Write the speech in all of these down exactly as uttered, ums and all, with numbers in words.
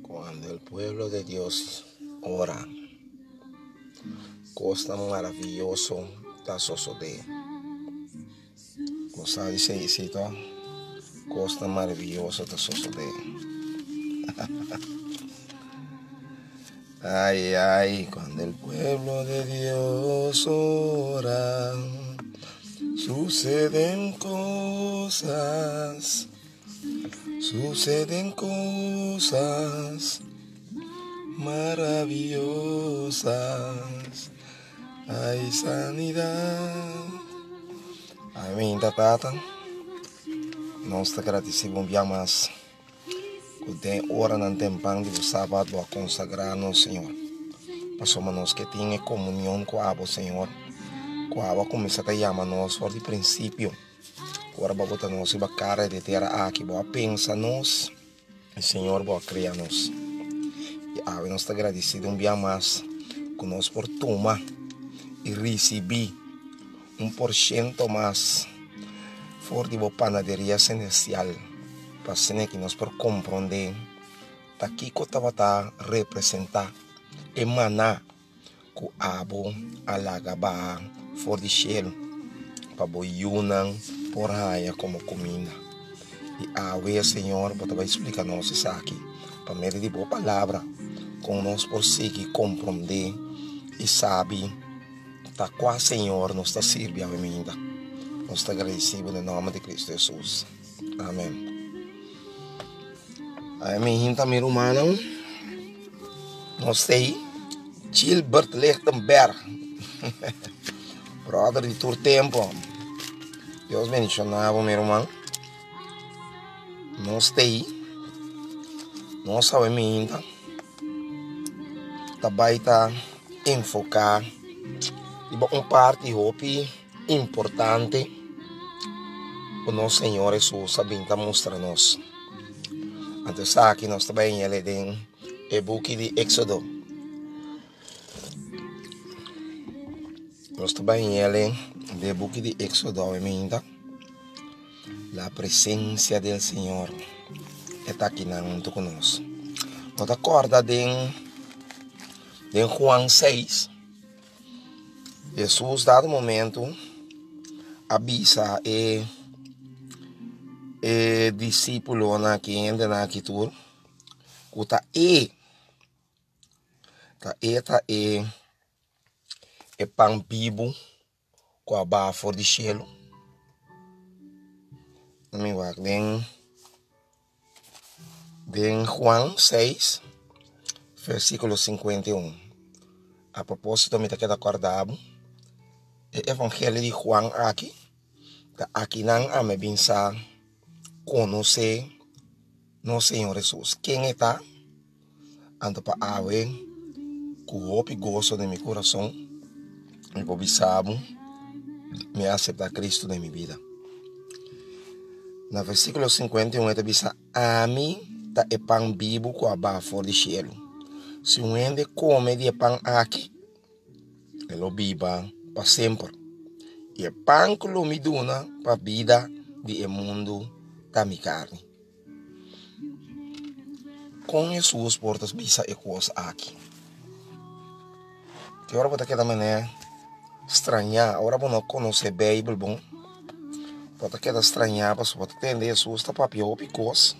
Cuando el pueblo de Dios ora, cosa maravilloso está sucedendo. Cosa dice Isito, cosa maravillosa está sucedendo. Ay, ay, cuando el pueblo de Dios ora, suceden cosas, suceden cosas maravillosas. Hay sanidad. Amém, tata. Nós te agradecemos um dia mais. Que tem hora no tempão de sábado a consagrar-nos, Senhor. Passamos nós que tenha comunhão com a Senhor. Com a começa a chamar nós por de princípio. Agora vamos botar nós em cara de terra aqui, boa pensa nós. E Senhor, boa criar nós. E a nós te agradecido um dia mais. Que nós por tomar e receber um por cento mais for de boa panaderia celestial. Para que nós por compreender daqui que estava a representar emanar que abo alagaba for de cheiro para boiunan por raia como comida. E a ver, Senhor, para explicar nós isso aqui, para meio de boa palavra, com nós por seguir compreender e sabe, tá quase Senhor, nós está servindo a emenda. Nós está agradecido no nome de Cristo Jesus. Amém. Amém, também humano. Nós sei, Gilbert Lichtenberg, brother de todo tempo. Deus mencionava, meu irmão. Nós sei, nós sabemos ainda, também está enfocar em uma parte importante o nosso Senhor Jesus sabendo mostrar-nos. Antes aqui nós também ele tem o book de Éxodo. Nós também ele do book de Éxodo ainda. A presença do Senhor está aqui junto conosco. Nós acorda de de João seis. Jesus dado momento avisa e e discípulo na que anda na que tur kuta e ta e ta e e pão vivo com a bafo de cielo. Não me vai den den João seis versículo cinquenta e um. A propósito me está queda acordado o evangelho de João aqui tá aqui não a me pensar conhecer no Senhor Jesus. Quem está? Ando para a ver com o gosto de meu coração e por sabe me aceitar Cristo na minha vida. No versículo cinquenta e um ele diz: a mim tá é pão vivo com a bafo de cielo. Se um ende come de pão aqui, ele viva para sempre. E o pão que me dá para a vida do mundo da minha carne. Com Jesus portas bisa e coisa aqui. Que agora pode quedar maneira estranhar, agora não conhecer a Bíblia bom. Pode quedar estranhar, mas pode entender Jesus está para pior coisa.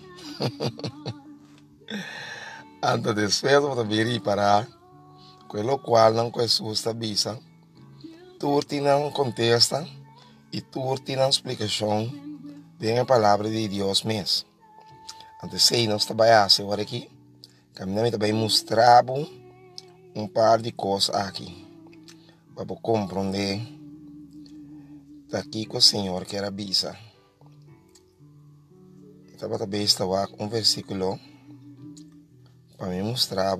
Antes de isso, pode vir para aquilo qual não Jesus está bisa. Tu não contesta e tu não explicação da palavra de Deus mesmo. Antes de nós trabalhamos agora aqui, caminhamos também mostrar um par de coisas aqui para compreender daqui com o Senhor que era bisa. Estava também estava um versículo para me mostrar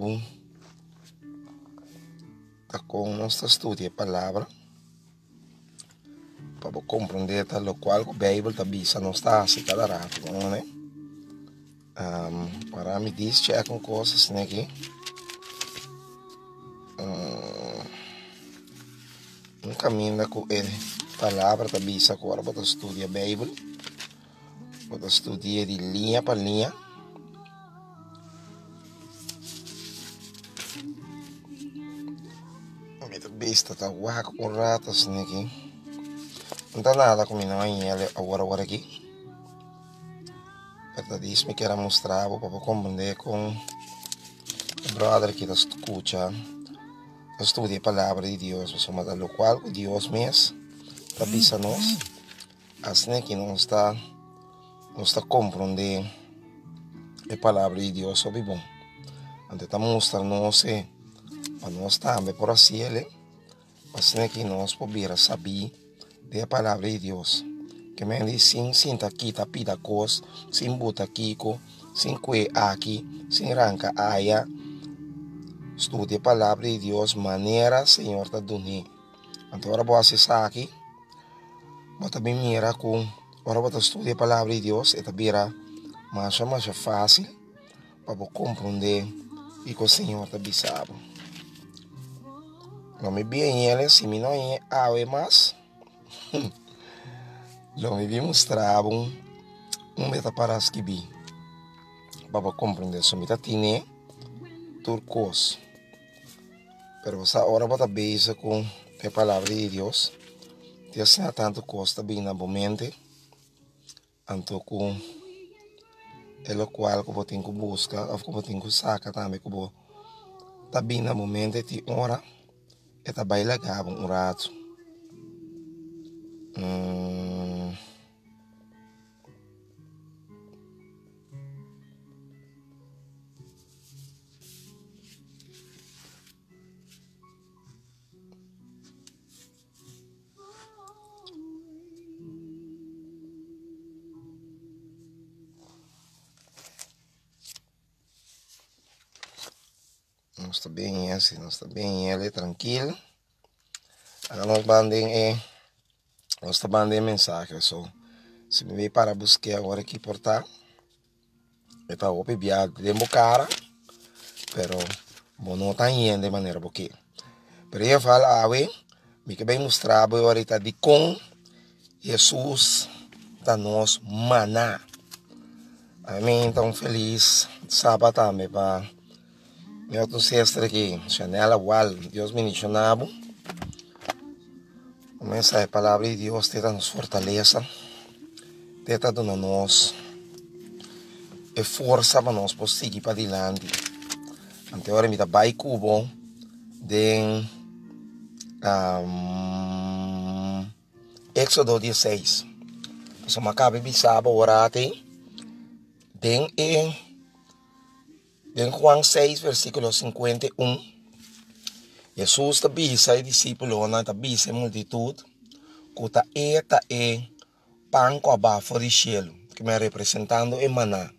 tá com nossa estudo a palavra para compreender tal qual a Bíblia está bisa não está assim cada rato, não é? Um, para me diz check com coisas né aqui. Um, um caminho com ele palavra está bisa agora para estudar a Bíblia, para estudar de linha para linha. Esta tá guaco com ratos aqui. Não tá nada comigo ainda agora agora aqui. Pero diz-me que era mostrar para compreender com o brother que está escuta, estudia a palavra de Deus, mas lo qual Deus mesmo está avisando nós, assim que não está, não está compreendendo a palavra de Deus sobre bom. Então está mostrando nós, para nós também por assim ele, assim que nós podemos saber da palavra de Deus. Que me diz sim, sim, tá aqui, tá pida cos, sim, buta kiko, sim, que aqui, sim, ranca aia. Estude a palavra de Deus, maneira, Senhor, tá dando. Então, agora vou acessar aqui, vou também mirar com, agora vou estudar a palavra de Deus, e também mais mais fácil, para compreender o que o Senhor tá dizendo. Não me bem ele, se me não é ave mais. Não me vi mostrar um um meta para escrever para compreender so meta tiene turcos. Pero essa hora vou estar bem com a palavra de Deus. Deus tem tanto costa bem na momento, anto com o qual que eu tenho que buscar, ou que eu tenho que sacar também que eu tá bem na momento de hora, e tá bem legal um rato. Hum... Nós está bem assim, nós está bem ele, tranquilo. Agora nós mandem é, nós está mandando mensagem, só. Se me veio para buscar agora aqui portar, é para o viajar de cara, pero bom não está indo de maneira porque. Pero eu falo, ah, we, me que bem mostrar agora está de com Jesus está nos maná. A mim então feliz sábado também para meu ancestro aqui, Chanela Wal, Deus me ensinava. Começa a palavra de Deus, tenta nos fortaleça, tenta dando nós e força para nós seguir para adiante. Então agora me dá bem cubo de um, Éxodo dezesseis. Então acaba de sábado agora tem tem em em Juan seis, versículo cinquenta e um, Jesus está avisa os discípulos, está avisa a multitud, que está eta é pão com abafo do cielo, que me representando o maná.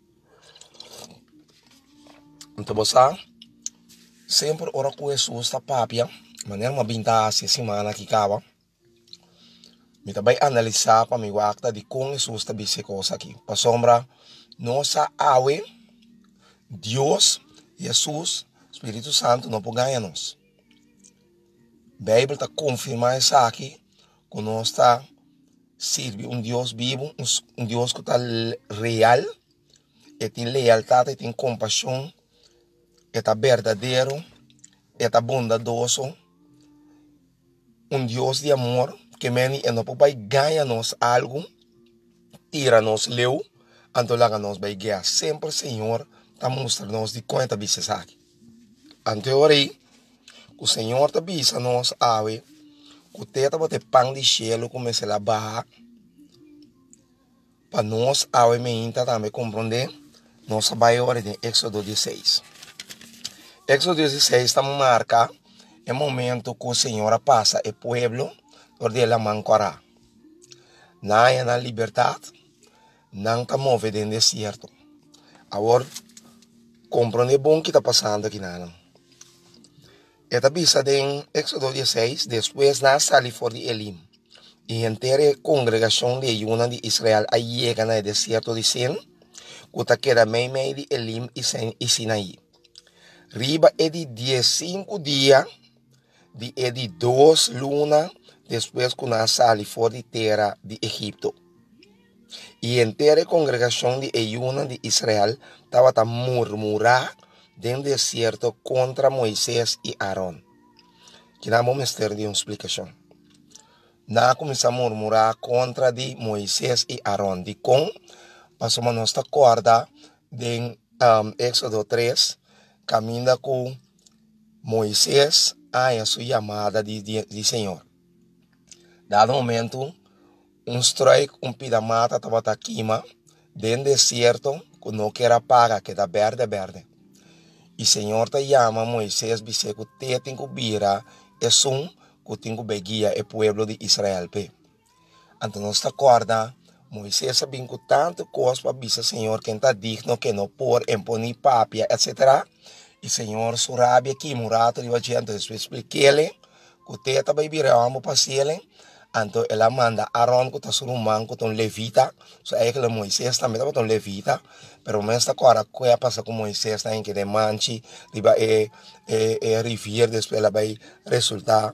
Então você, sempre ora com Jesus está papia, maneira uma binta essa semana que acaba, me também analisar para me guardar de como Jesus está avisa coisa aqui. Para sombra, nossa awe, Deus, Jesus, Espírito Santo não pode ganhar-nos. A Bíblia está confirmando isso aqui, que nós está servindo um Deus vivo, um Deus que está real, e tem lealdade, e tem compaixão, e está verdadeiro, e está bondadoso, um Deus de amor, que meni e não pode ganhar-nos algo, tira-nos leu, então lá nos vai ganhar sempre, Senhor, está mostrando-nos de quanto bichas aqui. Anteriormente, o Senhor está avisando-nos a que o teto vai ter pão de cielo começa a barra para nós, a que também compreender, nós vai agora em Éxodo dezesseis. Éxodo dezesseis está marca o momento que o Senhor passa o povo por de la mancorá. Não é na liberdade, não está movendo no deserto. Agora, compreender bom o que está passando aqui não. Esta vista em Éxodo dezesseis, depois na sali for de Elim, e inteira congregação de Yuna de Israel aí chega no deserto de Sin, que queda meio meio de Elim e Sinaí. Riba é de dezesseis dias, de é de duas lunas, depois que na sali for de terra de Egipto. E inteira congregação de Yuna de Israel estava a murmurar dentro do deserto contra Moisés e Arão. que não vamos ter de uma explicação. Na começar a murmurar contra de Moisés e Arão, de com, passou a nossa corda de um, Éxodo três, caminha com Moisés a sua chamada de, de, de Senhor. Dado momento, um strike, um pidamata estava aqui, dentro do deserto, que não quer pagar, que está verde, verde. E o Senhor te chama Moisés, disse que te tem que vira, é um que tem que beguia o povo de Israel. Então, nós acorda, Moisés sabia que tanto coisa para dizer Senhor que está digno, que não pode impor papia, etcétera. E o Senhor surabia aqui, murato, e então eu expliquei-lhe que te também vira amo para ele. Então, ela manda Arão que está sobre um manco, que é um levita. So, é que Moisés também estava um levita. Pero mas agora, o que passa com Moisés, em que demanche, é, é, é riviera, depois ela vai resultar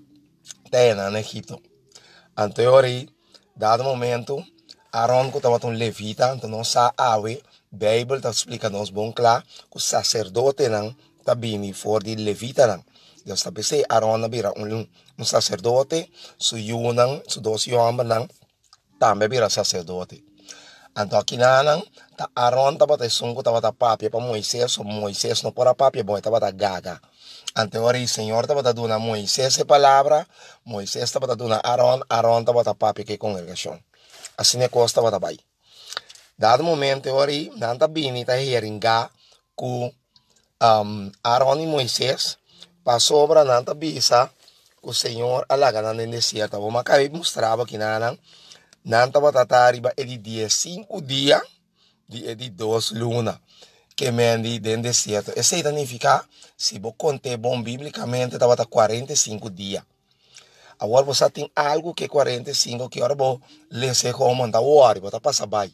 no Egito. Então, aí, dado momento, Arão que estava um levita, então não sabe a Bíblia está explicando-nos bem claro que o sacerdote não está vindo fora de levita não. Deus está pensando, Arão vira um, um sacerdote, su Yunan, su dois homens não, também vira sacerdote. Então aqui não, tá Arão estava te sungo, estava te papia para Moisés, o Moisés não pôr papia, bom, estava te gaga. Então o Senhor estava te dando a Moisés a palavra, Moisés estava te dando a Arão, Arão estava te papia que congregação. Assim é que estava te vai. Dado momento, ori, nanta bini ta heringa ku um, Arão e Moisés passou para nanta bisa que o Senhor alaga na deserto. Vamos acabei mostrava que nana nanta batatariba é de dia cinco dias de de dois luna que mendi dentro deserto. Isso significa se você contar bom biblicamente estava quarenta e cinco dias. Agora você tem algo que quarenta e cinco que agora vou ler como anda o hora, você passa bem.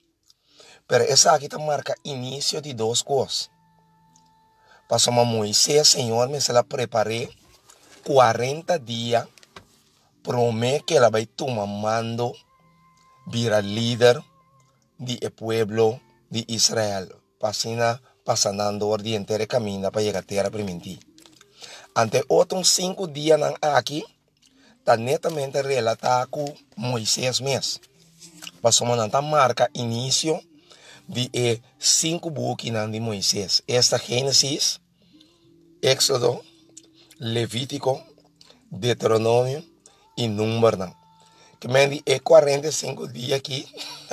Pero essa aqui tá marca início de duas coisas. Passou a Moisés, Senhor, me se la preparei quarenta dias, promete que ela vai tomar mando, vira líder do povo de Israel, passando, passando o dia inteiro caminho para chegar à terra primitiva. Ante outros cinco dias aqui, está netamente relatado com Moisés mesmo. Passou a marca início de eh, cinco buques de Moisés. Esta Gênesis, Éxodo, Levítico, Deuteronômio e Número. Que me é quarenta e cinco dias aqui.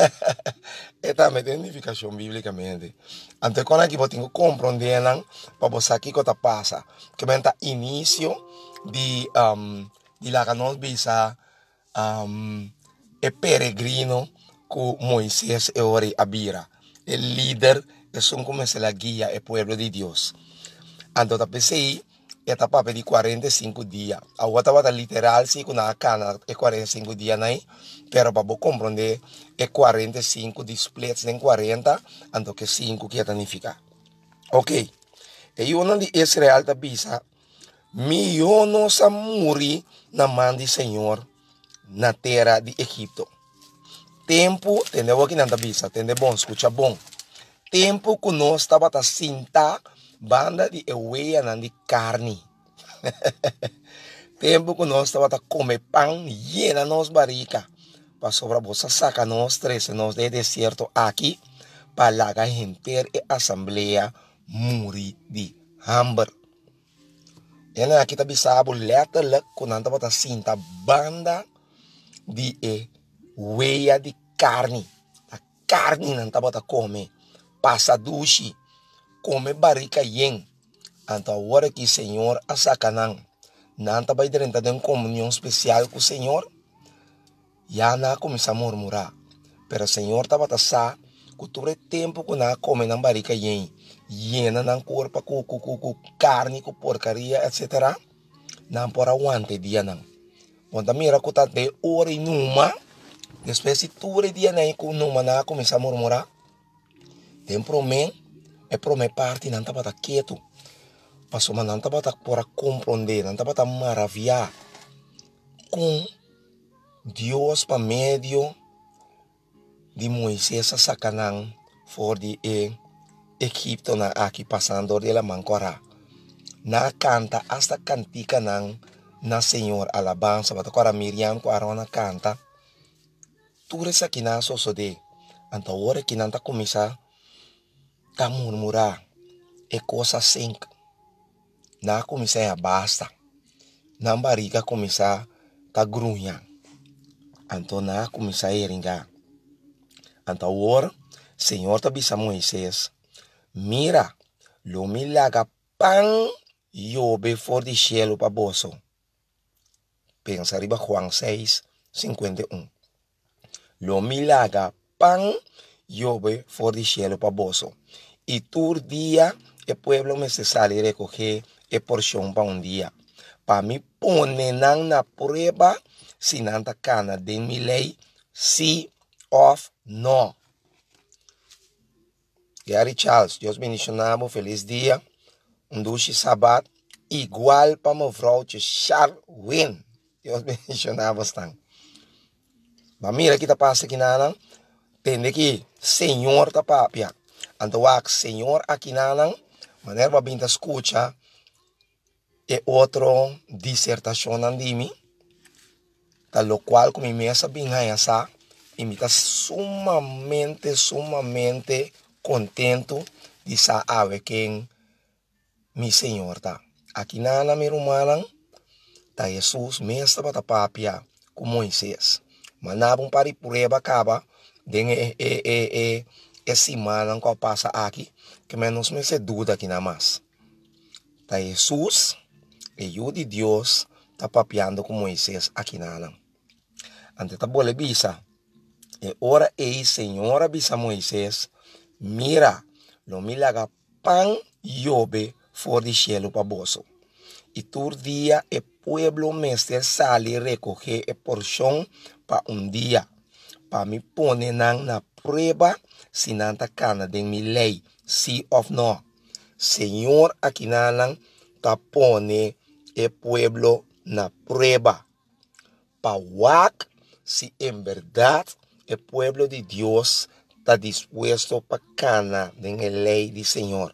É também identificação biblicamente. Então, quando aqui eu tenho que compreender, para você aqui que está passa, que me está início de, um, de lá que nós visa, um, é peregrino que Moisés é ori abira. El líder es un como se la guía el pueblo de Dios. Entonces, pensé, esta papel de quarenta e cinco dias. Agora estava literal, sim, com a cana é quarenta e cinco dias, né? Pero para compreender, é quarenta e cinco de splits em quarenta, então que cinco que significa. Ok. E o nome de Israel da bisa, milhões a morrer na mão do Senhor na terra de Egipto. Tempo, entendeu aqui na bisa, entendeu bom, escuta bom. Tempo que nós estava a sentar banda de eueia de carne. Tempo que nós estava a comer pão llena nos barriga. Para sobra você saca nós três, nós de deserto aqui, para a gente e assembleia morrer de hamburger. E aqui está bisabo letterlijk que nós estava a sentar banda de eueia de carne. A carne não estava a comer. Passa dushi, come barrica yen. Então, agora que o Senhor a sacanão, não estava dentro de uma comunhão especial com o Senhor, já não começa a murmurar. Pero o Senhor estava a sa, que todo o tempo que não come na barrica yen, llena na corpo com, com, com, com carne, com porcaria, etcétera. Não por aguante dia não. Quando mira que está de hora e numa, depois se todo o dia nem com numa não começa a murmurar, tem promessa, é promessa parte, não estava quieto. Passou, mas não estava para compreender, não estava maravilhar com Deus para meio de Moisés a sacanão fora de Egipto, na aqui passando de la mancora. Na canta hasta cantica não na Senhor alabança, bata para Miriam com Arona canta, tudo isso aqui na so so de, anta hora que não tá começar, tá murmurar, é coisa assim, na começar a basta, na barriga começar, tá grunha, então na começar a eringar, anta hora, Senhor tá bisa Moisés, mira, lo milaga pan, yobe for de cielo pa boso. Pensa arriba Juan seis, cincuenta y uno. Lo milaga pan llove for di cielo pa boso. Y tur día el pueblo me se sale y recoge el porción pa un día. Pa mi ponen na prueba si nanta cana de mi ley sí of no. Gary Charles, Dios bendicionado, feliz dia. Um duche sabat igual pa mevrouw Charwin. Deus bendicionar bastante. Mas mira que tá passa aqui na tende que Senhor tá papia. Então o Senhor aqui na maneira para binta escuta é outro dissertação andimi, tal lo qual como mesa binha essa e me tá sumamente sumamente contento de saber quem mi Senhor tá. Aqui na na meu humana ta Jesus mestre bata papia com Moisés. Manabong pari pureba acaba den e e e e esse semana que passa aqui que menos me se dúvida aqui na mais. Ta Jesus e o de Deus tá papiando com Moisés aqui na nan. Ante ta bole bisa e ora e Senhora bisa Moisés mira lo milaga pan yobe for di cielo pa boso. Y tur día el pueblo mestre sale recoger el porción pa un día. Pa mi pone nan na prueba si nanta cana de mi ley, sí of no. Señor aquí nanan ta pone el pueblo na prueba. Pa wak si en verdad el pueblo de Dios está dispuesto pa cana de la ley del Señor.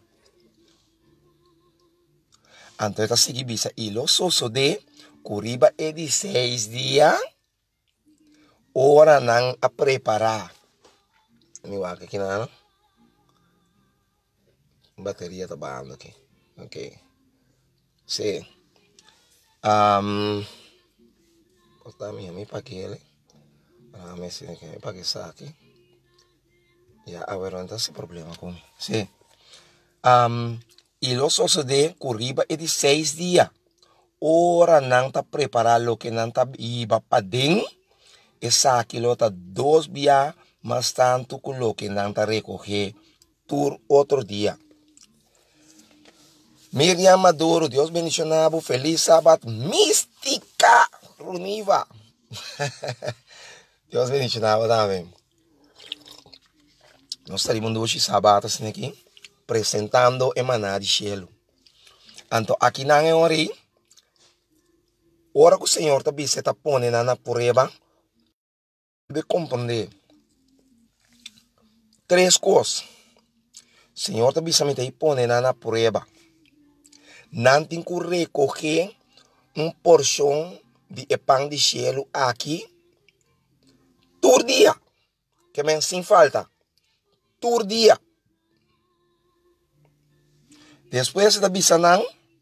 Antes de seguir bisa y lo soso de curiba e de seis días ora nan a preparar. Mi waka aqui na bateria tá bando aqui. Ok. Sim. Um, botar minha mi para aquele. Para me se que para que saque. Ya a ver onde esse problema com. Sim. Um, y los osos de curiba e de seis días. Ora nanta preparar lo que nanta iba pa den. Esa kilota dos días más tanto con lo que nanta recoger tur otro día. Miriam Maduro, Dios bendicionado, feliz sábado, mística, runiva. Dios bendicionado también. Nós estaremos hoje sábado assim aqui. Presentando emanar de cielo. Então, aqui na hora, hora que o Senhor está se está pondo na prueba, de compreender três coisas. O Senhor está se está pondo na prueba. Não tem que recoger uma porção de pão de cielo aqui, todo dia, que me sem falta, todo dia. Después da bisanan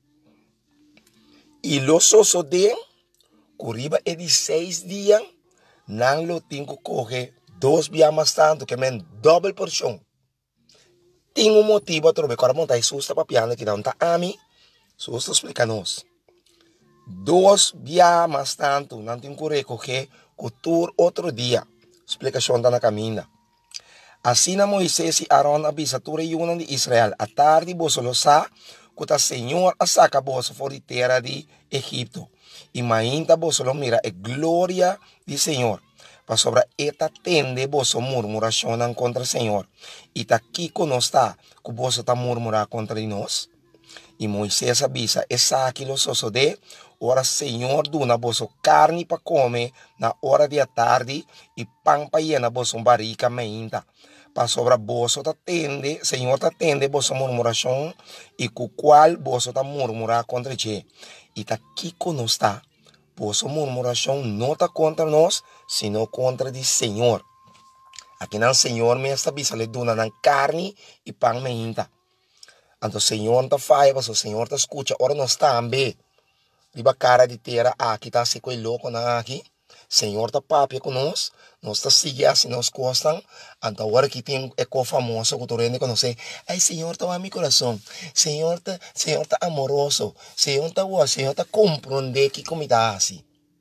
y los osos de curiba e de seis días nan lo tengo coge dos días más tanto que men doble porción. Tengo un motivo a trobe para montar Jesus está papiando que não tá a mim. Jesus explica-nos. Dos días más tanto nan tengo que recoger cultura outro dia. Explicação da na caminha. Assim na Moisés e Aaron avisa tu reúnan de Israel. A tarde vos lo sa, que o Senhor a saca vos for de terra de Egipto. E mainda vos lo mira a glória de Senhor. Para sobre esta tende vos murmuração contra o Senhor. E tá aqui conosco que vos está murmurar contra nós. E Moisés avisa, essa aqui lo soso de, ora Senhor duna vos carne para comer na hora de tarde e pão para llenar vos barriga mainda. Para sobre vos ta tende, Senhor ta tende vos murmuração e com qual vos ta murmurar contra ti. E tá aqui conosco Vossa murmuração não está contra nós, sino contra o Senhor. Aqui não, Senhor, me está bisa le duna na carne e pão me inta. Então, o Senhor está faz, o Senhor está escuta, ora nós está ambe. Riba cara de terra, aqui está se coi louco na aqui. Senhor está papi conosco, nós está seguindo assim, nós gostam. Então, agora que tem eco famoso, que tu rende conhecer, ai, Senhor está a meu coração, Senhor está, Senhor está amoroso, Senhor está boa, Senhor está compreender que como está assim.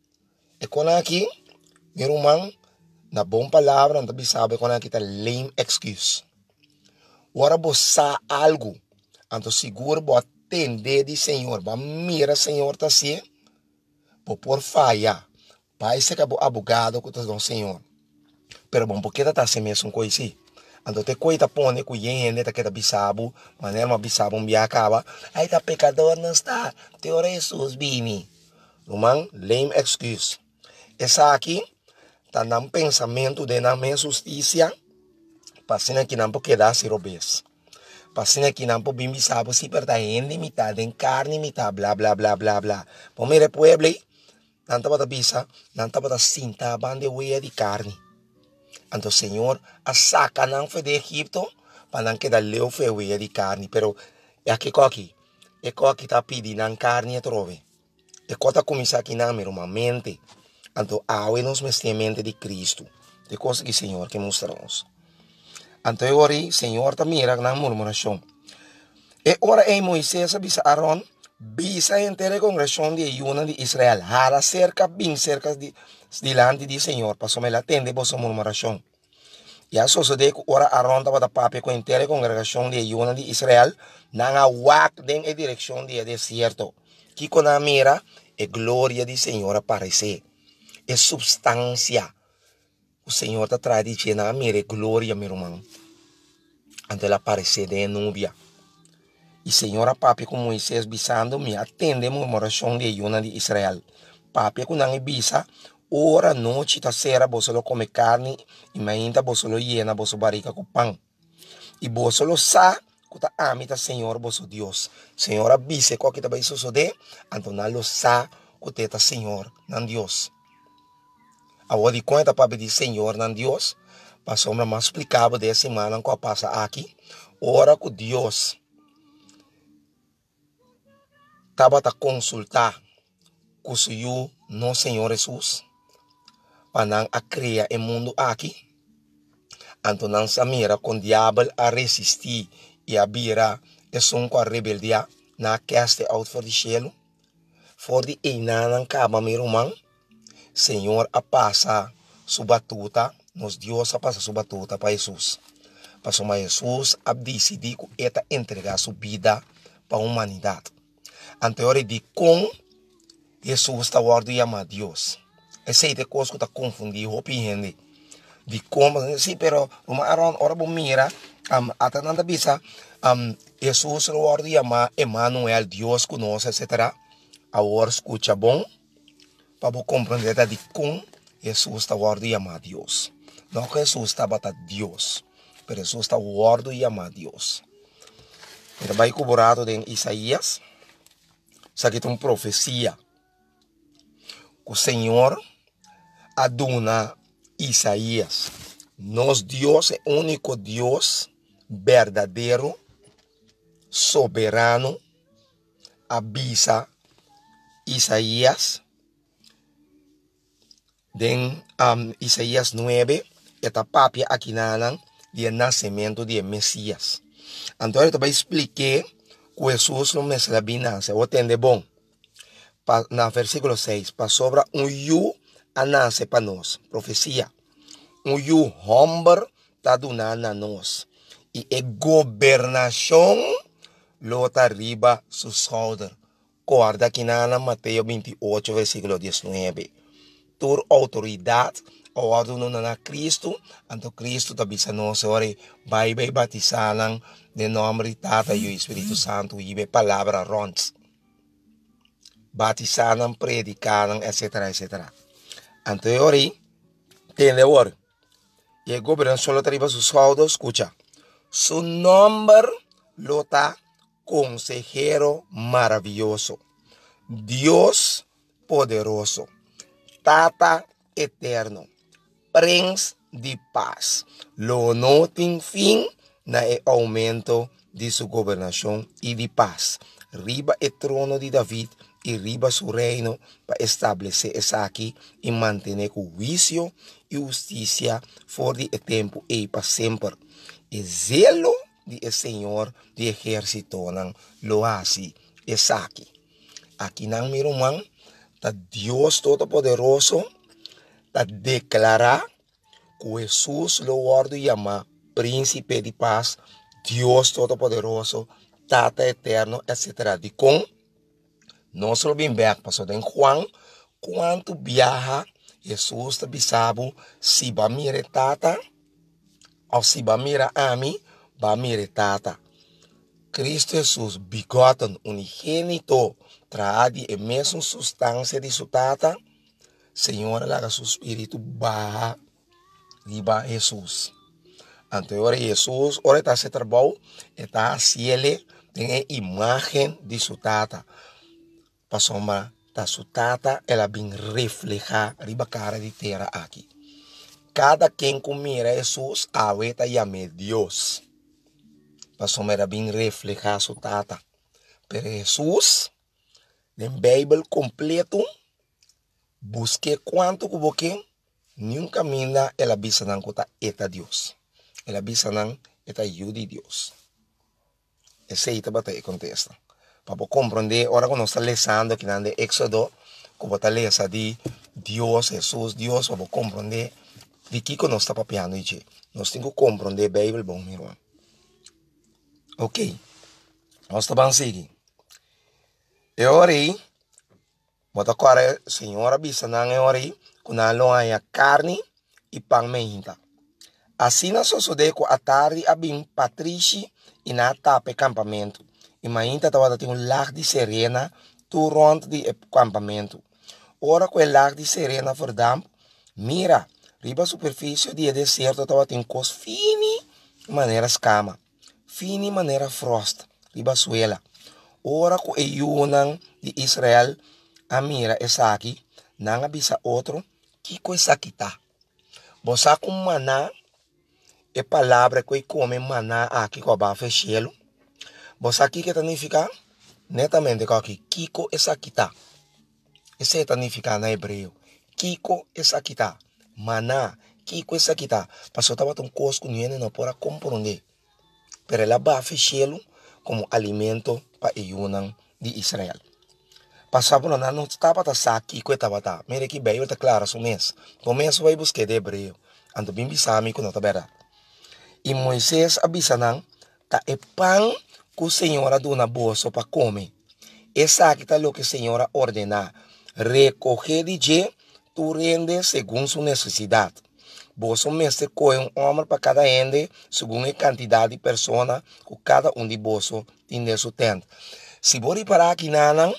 E quando aqui, meu irmão, na boa palavra, não está sabe quando aqui está lame excuse. Agora você algo, então seguro, vou atender de Senhor, vai mirar Senhor está assim, vou por falha. Pai, se acabou abogado com o Senhor. Pero bom, porque está assim mesmo com isso? Então, te coita põe com gente, está que está bisabo, mas não é bisabo, um dia acaba. Aí está pecador, não está. Teora Jesus, bini. Irmão, lame excuse. Essa aqui, está no pensamento de na minha justiça, passando que não pode quedar se robês. Passando que não pode bisabo, se pertende, metade em carne, metade, blá, blá, blá, blá, blá. Pomere pueblo, não está para bisa, não está para cinta, bande hueá de carne. Então, Senhor, a saca não foi de Egipto, para não quedar leu foi hueá de carne. Pero, é aqui, aqui, é que está pedindo carne e trove. É que está começando aqui na minha mente. Então, há nos mente de Cristo. De coisa que, Senhor, que mostramos. Então, agora, Senhor, está mirando na murmuração. E ora, em Moisés, avisa Aaron, visa inteira a congregação de ayuno de Israel. Jala cerca, bem cerca de, delante de Senhor. Para me atender a vossa murmuração. E a sucede que ora Aaron estava papi com inteira a congregação de ayuno de Israel. Nanga wak den a direção de deserto. Que com a mira, a glória de Senhor aparecer. É substância. O Senhor está trazendo a mira, a glória, meu irmão. Antes ela aparecer de núbia. E Senhor, papi com Moisés bisando, me atende a murmuração de ayuno de Israel. Papi com a bisa, ora, noite, ta sera, você lo come carne, e ainda você lo llena, você barriga com pão. E você lo sa, que ta amita Senhor, você Deus. Senhor, avise qual que ta vai suceder, então não lo sa, que te ta Senhor, não Deus. Agora de conta, papi de Senhor, não Deus, para sombra mais explicável dessa semana, que passa aqui, ora com Deus. Estava a consultar com o Senhor, no Senhor Jesus, para não criar o mundo aqui. Então não se mira com o diabo a resistir e a vira e som com a rebeldia na caste out for the cielo. For the enanan caba meu irmão, Senhor a passa sua batuta, nos Deus a passa sua batuta para Jesus. Para Jesus a decidir que ele entregar sua vida para a humanidade. Anterior de com Jesus está guardando e ama a Deus. Essa é a coisa que está confundindo a opinião. De como, sim, pero uma hora bom mira, um, até não bisa, um, Jesus guarda e ama Emmanuel, Deus conosco, etcétera. Agora escuta bom, para compreender de como Jesus está guardando e ama a Deus. Não que Jesus está batendo a Deus, mas Jesus está guardando e ama a Deus. Ele vai cobrado em Isaías. Isso aqui tem uma profecia. O Senhor aduna Isaías. Nosso Deus é o único Deus verdadeiro, soberano. Avisa Isaías. En um, Isaías nueve, esta papia aqui nanan de nascimento de Messias. Então, eu também expliquei que Jesus não me sabe nascer. Eu entendo bom. Pa, na versículo seis, para sobra um yu a nascer para nós. Profecia. Um yu hombre está donando a nós. E a governação lota arriba su shoulder. Guarda aqui na Mateus vinte e oito, versículo dezenove. Por autoridade, o aduna na Cristo, então Cristo está bisa nós, ore, vai vai batizar de nome de Tata e o Espírito Santo e a palavra ronds. Batizar, predicar, etc, etcétera. Então, ore, tem de ore. E o governo só está arriba sus shoulders, escucha. Su nombre lo está consejero maravilloso. Dios Todo-Poderoso, Tata Eterno, Prince de Paz, lo no tem fim na e aumento de sua governação e de paz. Riba o trono de David e riba seu reino para estabelecer isso aqui e manter com juízo e justiça por de tempo e para sempre. E zelo de Senhor de exército não lo hace isso aqui. Aqui não miro man, tá Deus Todo-Poderoso, tá declarar que Jesus lo guarda e chama Príncipe de Paz, Deus Todo-Poderoso, Tata Eterno, etcétera. De com, não só bem back, pastor em Juan, quanto viaja, Jesus está bisabo, se va mire Tata, ou se va mira a mim, va mire Tata. Cristo Jesus, begotten, unigênito, trae a mesma substância de sua Tata, Senhor, laga seu Espírito, baja, riba Jesus. Anterior Jesus, ora está se trabalho, está cielo, tem a imagem de sua Tata. Pasoma, tá sua Tata, ela bem refleja, riba cara de terra aqui. Cada quem comira Jesus, a veta llame Deus. Pasoma, ela bem refleja sua Tata. Pero Jesus, na Bíblia completo, busque quanto que você nunca mina ela bisa nang kota eta Deus. Ela bisa nang eta yudi Deus. Esse aí tá e contesta. Para compreender, ora que nós está lendo aqui na Éxodo, que você lesa de Deus, Jesus, Deus, para compreender de que nós está papiando isso. Nós temos que compreender a Bíblia, bom, meu irmão. Ok. Nós estamos seguindo. E ora aí, bota agora, senhora bisa nang e ora aí, kunalo haya carne e pão meinta. Assim na sosodeco a tarde abim Patrici e na tape campamento. E mainta tava tem um lar de serena tu rond de campamento. Ora com o lar de serena verdam, mira, riba superfície de deserto tava tem cos fini maneira escama, fini maneira frost, riba suela. Ora com o Yunan de Israel, a mira essa aqui, não avisa outro. Que coisa aqui tá? Você com maná, é palavra que come maná aqui com a bafa cielo. Você aqui que significa, netamente aqui, Kiko essa aqui tá. Esse é significa na hebreu. Kiko essa aqui tá. Maná, Kiko essa aqui tá. Passou tava tão cosco não não pode compreender. Pero ela bafa cielo como alimento para o Yunan de Israel. Passava não não estava tá saqui que estava tá. Mire que bem está claro o mês. O mês vai buscar de hebreu. Ando bem bisami que não tá verdade. E Moisés avisa não tá é pão que o Senhor dá na bolsa para comer. Essa aqui tá o que o Senhor ordena. Recoger de je, tu rende segundo sua necessidade. Bolsa mestre coi um homem para cada ende, segundo a quantidade de pessoas que cada um de bolso tem de seu tenda. Se você parar aqui não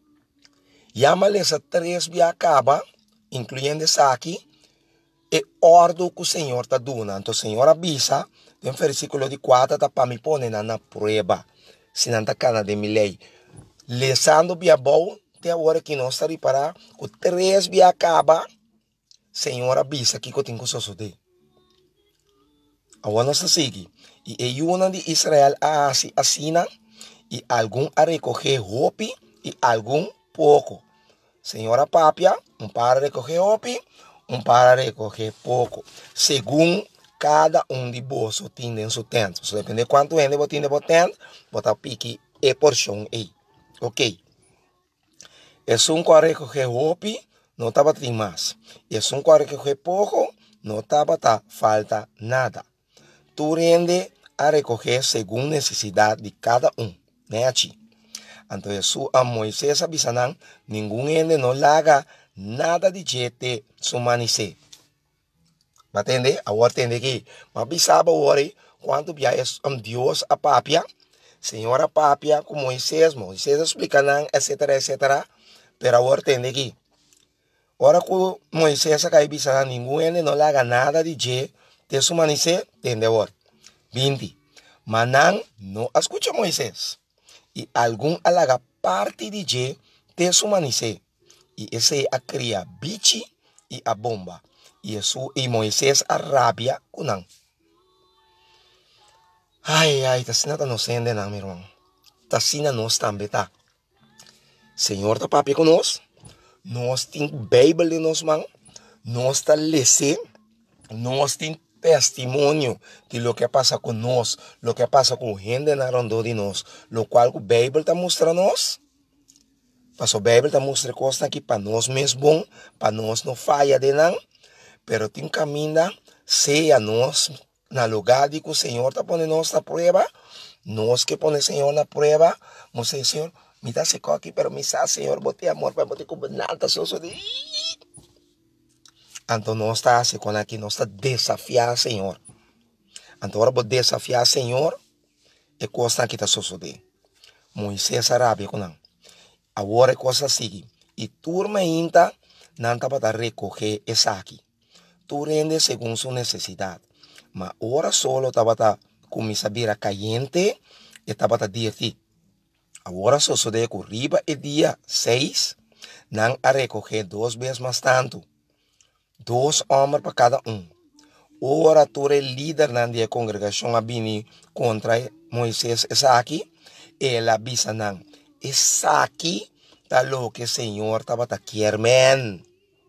Llama-lhe essa três via acaba, incluindo essa aqui, e ordem que o Senhor está dando. Então o Senhor avisa, no versículo de quatro, está para me pôr na prova, se não está cana de minha lei. Lesando via bom, até agora que nós está reparar, que três via acaba, Senhor avisa que eu tenho que suceder. Agora nós seguimos. E a una de Israel assina, e algum a recoger roupa, e algum pouco. Senhora Papia, um para recoger roupa, um para recoger pouco. Segundo cada um de bolso tem em seu tento. Se depende de quanto é de botinho de botento, botar pique e porção aí. Ok. É um para recoger roupa, não estava tem mais. É um para recoger pouco, não estava tá falta nada. Tu rende a recoger segundo necessidade de cada um, né, aqui. Então, Jesus a Moisés avisaram, nenhum ende não larga nada de jeito sumanice. Vai entender? Agora entende aqui. Mas avisava agora, quando via um Deus a papia, Senhora papia com Moisés, Moisés explicando, etc, etcétera. Pero agora entende aqui. Agora que Moisés acaba avisando, nenhum ende não larga nada de jeito sumanice, entende agora? vinte. Mas não, não escuta Moisés. E algum alaga parte de je te sumanice. E esse a cria bichi e a bomba. E isso e Moisés a rabia kunang. Ai, ai, tá sina tá inocente não, meu irmão. Tá sina nós também tá. Senhor tá papi conosco. Nós tem Bíblia de nós, mão. Nós tá lendo. Nós tem testemunho de lo que passa com nós, lo que passa com gente na ronda de nós, lo qual a Bíblia está mostrando nós. Mas a Bíblia está mostrando coisas aqui para nós mesmo, para nós não falha de nada, pero tem caminho, seja nós, na lugar de que o Senhor está pondo nós na prova, nós que põe o Senhor na prova, nós dizemos, Senhor, me dá seco aqui, pero me dá, Senhor, botei amor, para botar com nada, só só de... Então nós está assim, quando aqui nós está desafiar o Senhor. Então agora vou desafiar o Senhor e coisa que está sucedendo. Moisés arabe com não. Agora a coisa sigue. E turma ainda não está para recolher essa aqui. Tu rende segundo sua necessidade. Mas agora só está para começar a virar caliente e está para dizer agora só sucede com riba e dia seis não a recolher duas vezes mais tanto. Dois homens para cada um. O orator é líder da congregação a vir contra Moisés. Essa aqui, ela avisa não. Essa aqui, tá lo que o Senhor estava a querer, man.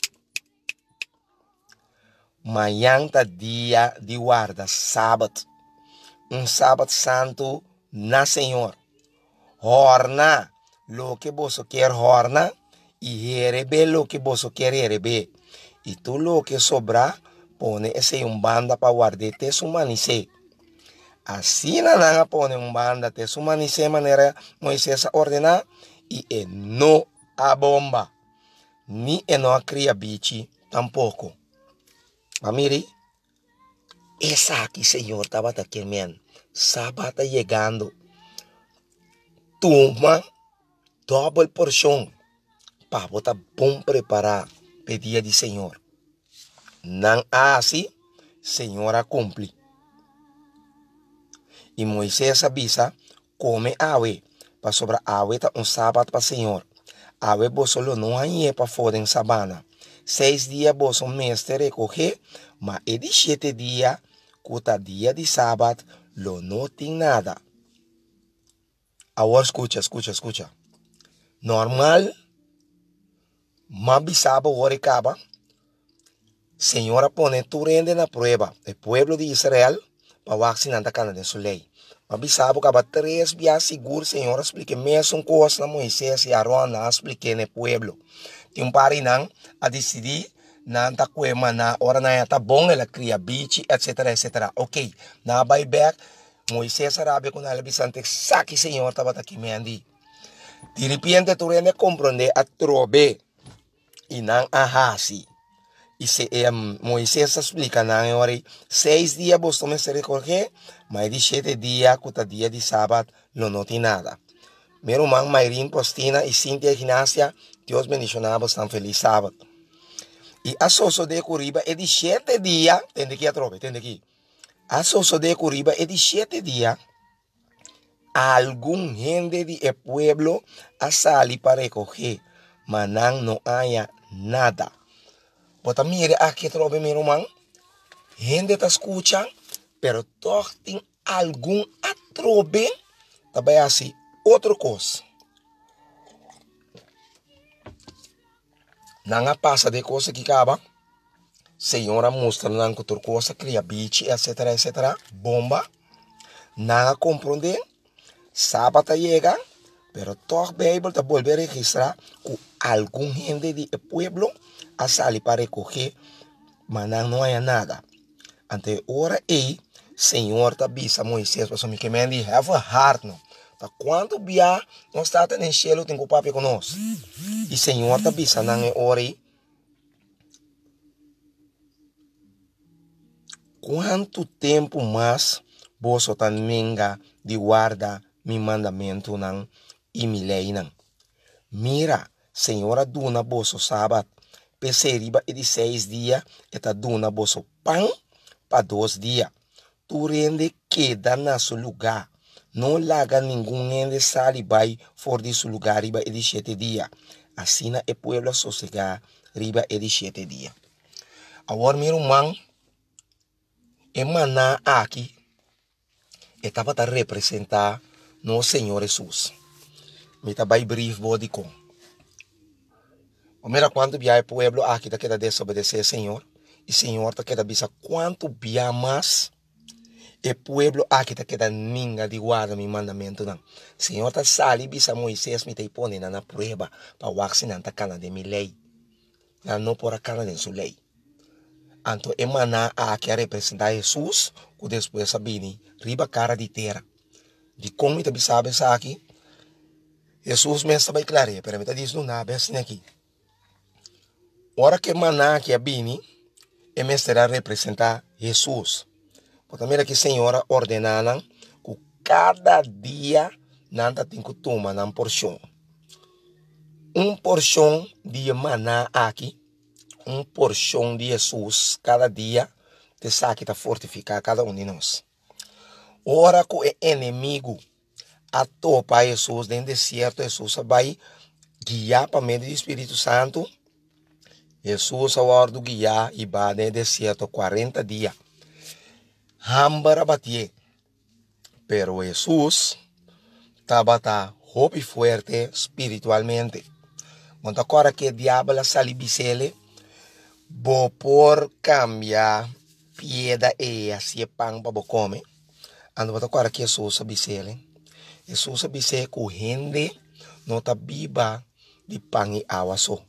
Manhã tá dia de guarda, sábado. Um sábado santo na Senhor. Horna, lo que você quer horna, e receber lo que você quer receber. E tu lo que sobra, pone esse um banda para guardar te sumanice. Assim não pone um banda te sumanice maneira Moisés ordenar e é não a bomba. Ni é não a cria bichi tampouco. Amiri, essa aqui Senhor estava aqui, man. Sábado chegando. Toma double porção para botar bom preparar. Pedia de Senhor. Não assim, Senhor a cumpre. E Moisés avisa, come ave, para sobrar ave tá um sábado para Senhor. Ave você não aí para fora em sabana. Seis dias você mestre recoger, mas é de sete dias, cuta dia de sábado, lo não tem nada. Agora escuta, escuta, escuta. Normal, mas bisaba agora acaba. Senhora pone tu rende na prueba. O pueblo de Israel para vacinar a cana de sua lei. Mas bisaba acaba três dias seguro. Senhora explique mesmo coisas na Moisés e Arão na explique no pueblo. Tem um parinang a decidir na ta cuema na hora na tá bom ela cria bichi etc etc. Ok. Na vai back Moisés arabe com ela bisante saque Senhor tava aqui me andi. De repente tu rende compreender a trobe. E não ahasi. E se um, Moisés explica na hora seis dias você me se recolher, mas de sete dias, cuta dia de sábado, não nota nada. Meu irmão Mayrin Postina e Cíntia Ignácia, Deus bendicionava, estão feliz sábado. E a soço de Curiba é de sete dias, entende aqui a tropa, entende aqui. A soço de Curiba é de sete dias, algum gente de pueblo a salir para recoger, mas não, não há nada. Bota mire aqui trobe meu irmão. Gente está escutando, pero toch tem algum atrobe. Também assim, outra coisa. Não passa de coisa que acaba. Senhora mostra não que outra coisa, cria bicho, etc, etc. Bomba. Não compreende. Sábado chega. Pero toch Bíblia está volver a registrar com algum gente de pueblo a salir para recoger, mas não há nada. Ante hora aí, Senhor está avisa Moisés, para me que me diz, have a heart, não. Tá quando via, nós está no céu, tem que papai conosco. E Senhor está avisa na hora aí. Quanto tempo mais você está menga de guarda mi mandamento não e mi lei não. Mira, Senhora duna boso sábado. Peseriba é de seis dias, eta duna boso pão para dois dias. Tu rende queda na seu lugar. Não larga nenhum rende sali vai fora de seu lugar, riba é de sete dias. Así na el pueblo sosegado riba el siete días. Ahora mi hermano, el maná aquí estaba a representar no Señor Jesús. Me está vai brief body com. Mira quanto bia el pueblo aqui está queda desobedecer al Señor. Y Señor está queda bisa quanto bia más el pueblo aqui está queda ninga de guarda mi mandamento não. Señor está sali bisa Moisés me te pone na prueba para vacinar ta cana de mi lei. Na no por a cana de su lei. Anto emana aqui a representar Jesus, que depois sabini riba cara de terra. De como me sabe essa aqui, Jesus me está bem claro, pero me está dizendo nada assim aqui. Ora que maná que a bini, é me será representar Jesus. Porque mira que a senhora ordenando que cada dia nada tem que tomar uma porção. Um porção de maná aqui, um porção de Jesus cada dia, te sabe que fortificar cada um de nós. Ora que o inimigo atopa Jesus dentro do deserto, Jesus vai guiar para meio do Espírito Santo. Jesus vai guiar e vai dentro do deserto quarenta dias. Hambara batie. Pero Jesus estava tá roupa forte espiritualmente. Mas agora que o diabo sali bisele, vou por cambiar pieda e assim pão para comer. Ando agora que Jesus bisele. Jesus bisele que gente não está viva de pão e água só.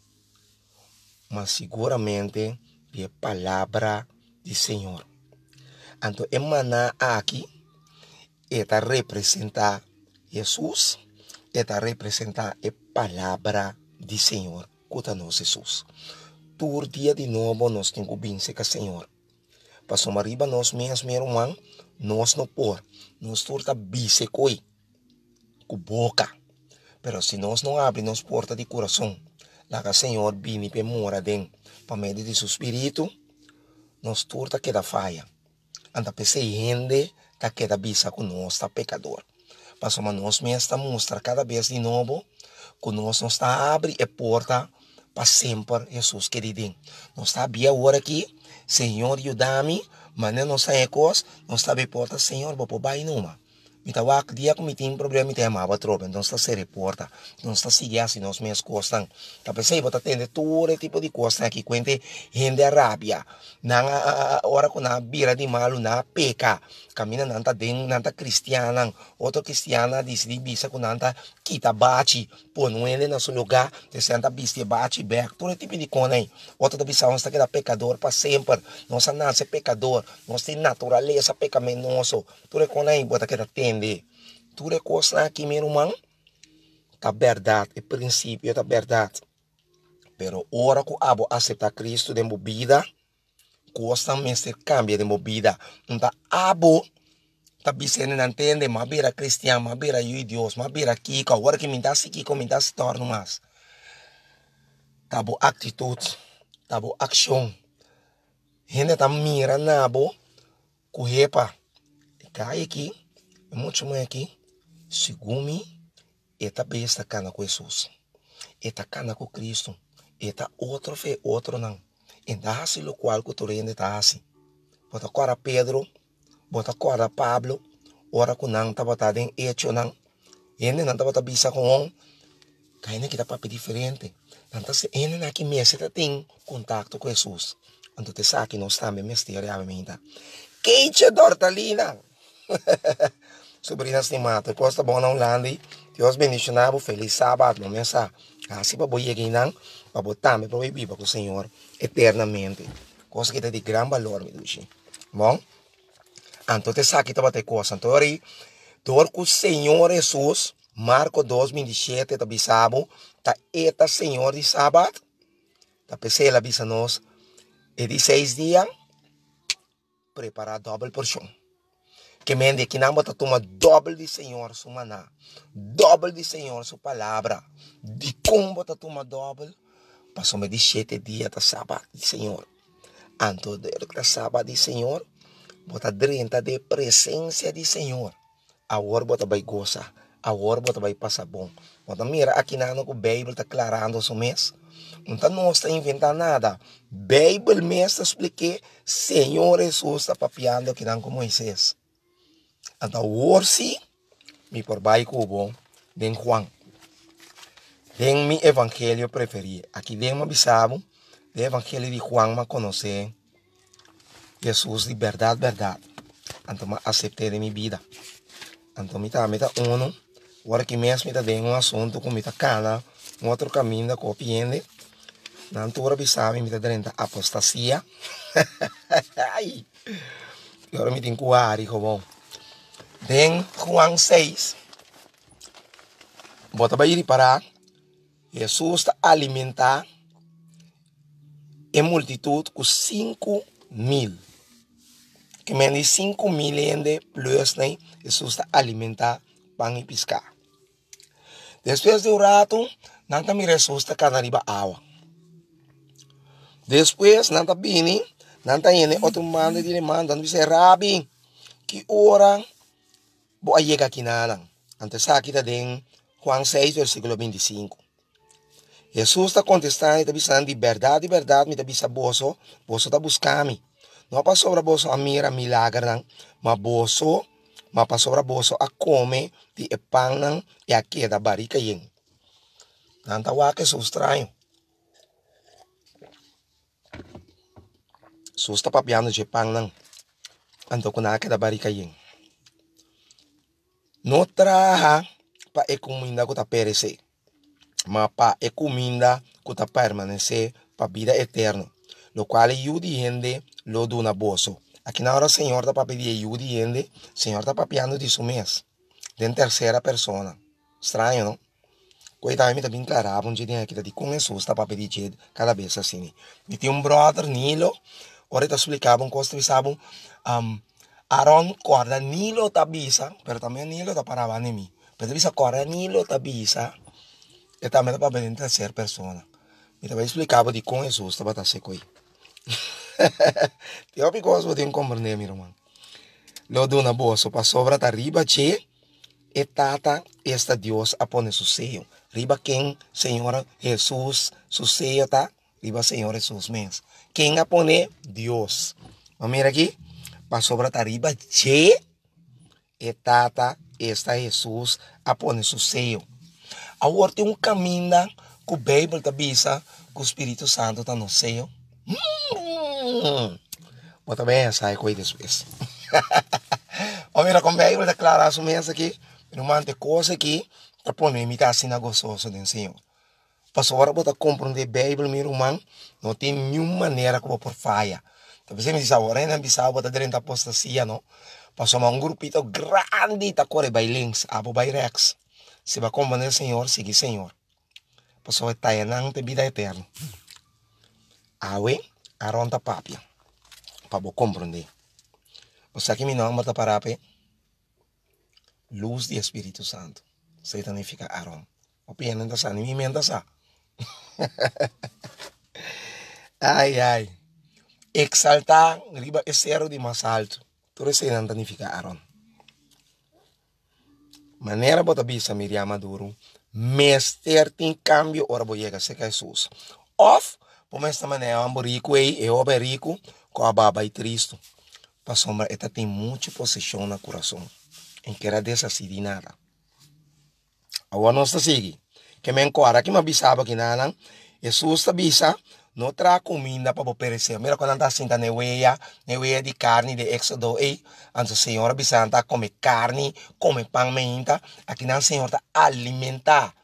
Mas seguramente de palavra do Senhor. Então, emana aqui, está representar Jesus, está representar a palavra do Senhor, que nós Jesus. Por dia de novo, nós temos que vencer com o Senhor. Para somar riba nós mesmos, meu irmão, nós não por, nós temos que vencer com ele, com boca. Mas se nós não abrimos as portas de coração, lá que o Senhor vem para morar dentro, para meio de seu espírito, nós temos que quedar falha. Anda pensei gente que queda bisa com nós está pecador. Mas nós mesmos está mostrar cada vez de novo que nós não está abre a porta para sempre Jesus querido. Nós está bem agora aqui, Senhor ajuda-me, mas não sai coisa, nós está bem porta, Senhor, vou para aí numa. Me tá wak dia que me tem problema me tem amava tropa, então está se reporta, não está seguindo assim nós mesmos costam. Tá pensei vou atender todo tipo de coisa aqui, quente gente rábia, na hora que na bira de malo na peca, camina nanta den nanta cristiana, outro cristiana diz de bisa com nanta kita bate, pô não ele no seu lugar, de santa biste bate back, todo tipo de coisa aí. Outro da bisa está que da pecador para sempre, nós nasce pecador, nós tem natureza pecaminoso, tudo coisa aí bota que da tudo é coisa aqui, meu irmão, tá verdade, é princípio, tá verdade. Pero ora que abo aceitar Cristo de vida, costa mesmo cambia de vida. Então abo tá bisendo não entende, mas vira cristiano, mas vira eu Deus, mas vira aqui, que agora que me dá aqui, como me dá se torna mais. Tá boa atitude, tá boa ação. Gente tá mira na bo, correpa, cai aqui. Muito mais aqui, segundo eta besta cana com Jesus, eta cana com Cristo, eta outro fé, outro não. Ainda assim o qual que tu rende tá assim. Bota agora Pedro, bota agora Pablo, ora que não tá botado em hecho não, ele não tá botado bisa com um, cai na que tá papo diferente. Então se ele na que mesmo tá tem contato com Jesus, então te sabe que nós também misteriosamente. Que te dortalina. Sobrinas de mata, depois tá bom não lande. Deus bendicionado, feliz sábado, não mensa. Assim para boi aqui não, para botar me para viver com o Senhor eternamente. Coisa que tem de grande valor, me diz. Bom, então te sabe que tá batendo coisa. Então aí, dor que o Senhor Jesus, Marcos dois, vinte e sete, tá bisabo, tá eta Senhor de sábado, tá pensei lá bisa nós, e de seis dias, preparar double porção. Que mende que não bota toma doble de Senhor su maná, doble de Senhor su palavra, de como bota toma doble, passou me de sete dias da sábado de Senhor. Anto de da sábado de Senhor, bota trinta de presença de Senhor. Agora bota vai gozar, agora bota vai passar bom. Bota mira aqui na no Bíblia está aclarando o mês. Não não está inventando nada. Bíblia mesmo está explique Senhor Jesus está papiando aqui não com Moisés. Então hoje me por baixo o bom den Juan. Den mi evangelho preferido. Aqui den uma bisabo, o evangelho de Juan me conhecer Jesus de verdade, verdade. Então me aceitei de minha vida. Então me tá me tá uno, agora que mesmo me tá dando um assunto com me tá cana, um outro caminho da copiende. Na altura bisabo me tá dando apostasia. Ai. Agora me tem cuari como. Den Juan seis. Bota para ir para Jesus está alimentar em multitud com cinco mil. Que menos cinco mil ainda plus, né? Jesus está alimentar pão e pescar. Depois de um rato, não tem Jesus está canariba água. Depois, não tem bini, não tem ainda outro manda de manda, não dizer rabi, que hora vou chegar aqui na antes aqui está em Juan seis, versículo vinte e cinco. Jesus está contestando e está dizendo de verdade, de verdade, me está dizendo boso, boso está buscando. Não é para sobra boso a mira milagre, não, mas boso, mas para sobra boso a come de pão não e a queda barrica yen. Não está o que é estranho. Jesus está papiando de pão não, então com a queda barrica yen. Não traga para a comida que está perecer. Mas para a comida que está permanecer para a vida eterna, lo qual ajuda gente lo dona bolso. Aqui na hora o Senhor está para pedir ajuda gente, o Senhor está papiando de su mês, de terceira pessoa. Estranho, não? Coitado, me está bem claro, um dia aqui, com Jesus está para pedir cada vez assim. Me tem um brother, Nilo, ora está explicando um coisa, sabe, um, Aaron corda, Nilo está bisa, mas também Nilo está para em mim. Mas bisa corda, Nilo está bisa. E também para ver em terceira pessoa. E também explicava de como Jesus estava a ser coi. Tem uma coisa que eu tenho que compreender, meu irmão. Lo do na bolsa para sobra tá riba che e tata esta Deus a pôr su seio. Riba quem Senhor Jesus su seio tá riba Senhor Jesus mesmo. Quem a pôr Deus. Mas mira aqui, para sobra tá riba che e tata esta Jesus a pôr su seio. Agora tem um caminho que o Bíblia está bisa, que o Espírito Santo está no céu. Hum, mas também sai com isso. Olha, como a Bíblia está clara, isso mesmo aqui, não mantém coisa aqui, para pôr me imitar assim na gostosa do Senhor. Para só agora você compreender a Bíblia, meu irmão, não tem nenhuma maneira que você falha. Talvez você me diz agora, não bisa, você está dentro da apostasia, não? Para só um grupito grande, está correndo by links, abo by rex. Se vai compreender o Senhor, siga Senhor. Pessoa está em a vida eterna. Awe, aronta papia. Para você compreender. Você aqui me nome está para a luz do Espírito Santo. Você significa aron. O piano está saindo, mi mente está. Ai, ai. Exaltar, riba é zero de mais alto. Tudo isso não significa aron. Maneira bota bisa Miriam Maduro, mester tem cambio ora bo chega se Jesus. Of, por esta maneira um rico aí, eu é rico, com a baba e Cristo. Para sombra, esta tem muita possessão no coração. Em que era dessa de nada. Agora nós está seguindo. Que me encora que me bisaba que nada, Jesus está bisa, não traz comida para perecer. Mira quando anda assim, neveia, neveia de carne de Éxodo, e a Senhora bisanta come carne, come pão menta, aqui na Senhora está alimentar,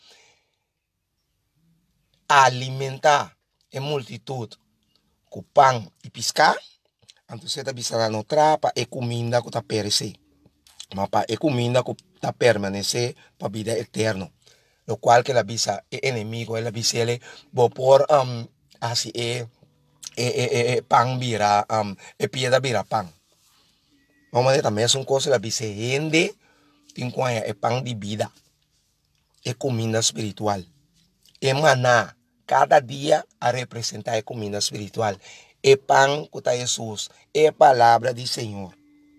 alimentar em multitud com pão e pescar, então você está bisanta não trapa e comida que está perecer, mas para e comida que está permanecer para a vida eterna, lo qual que la bisa é inimigo, ela bisa ele vou por um, assim é é é é pão vira um, é piedra vira pão. Vamos dizer também são coisas que bisa rende tem com é pão de vida, é comida espiritual, é maná. Cada dia a representar a comida espiritual, é pão que está Jesus, é palavra do Senhor.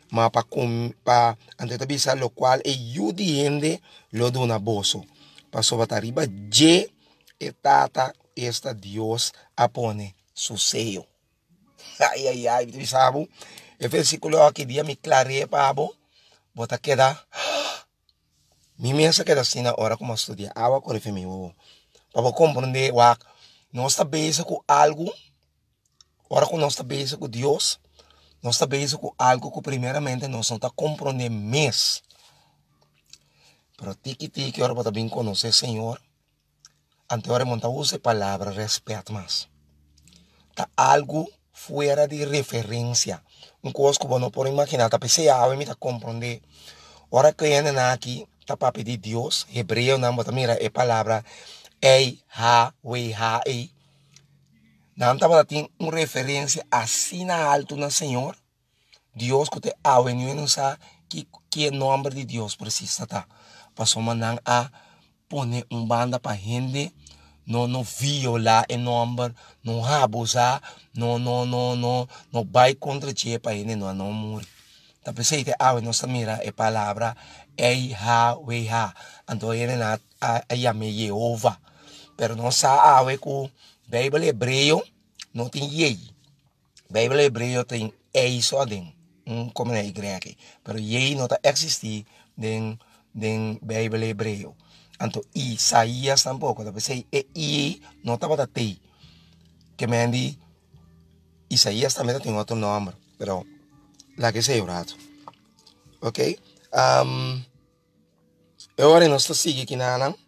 mas para pa ante bisa lo cual e yudiende lo dona boso. Para sobre arriba je e tata esta Dios apone su sello. Ai ai ai, tu sabe? E versículo aqui dia me clareia para abo, bota queda. Mi mensa queda assim na hora como estudia, awa corre femi o. Para compreender o nós está bezig com algo, ora que nós está bezig com Deus, nós está bezig com algo que primeiramente nós não está compreendendo mais. Pero tiki tiki ora para bem conhecer Senhor, ante ora monta usa a palavra respeito mais. Tá algo fora de referência. Um coisa que você não pode imaginar, tá pensando, ah, me tá compreender. Ora que ainda na aqui, tá para pedir Deus, hebreu não, bota mira, é palavra ei, ha, we, ha, ei. Não tá para ter uma referência assim na alto na Senhor. Deus que te awe não sabe que que é nome de Deus precisa tá. Passou mandar a poner um banda para gente, não não violar o nome, não abusar, não não não não não vai contra ti para ele não não morrer. Tá pensando que awe não sabe mira a palavra ei ha we ha, então ele na a chame Jeová, pero não sabe awe com Bíblia hebreu não tem ei, Bíblia hebreu tem ei só dentro. Um, como na igreja aqui. Pero yei não está existir den den Bíblia hebreu. Então Isaías tampouco. Então pensei e i não estava da tei. Que me andi Isaías também tem outro nome, pero lá que sei orado. Ok? Um, agora nós estamos seguindo aqui na Anam.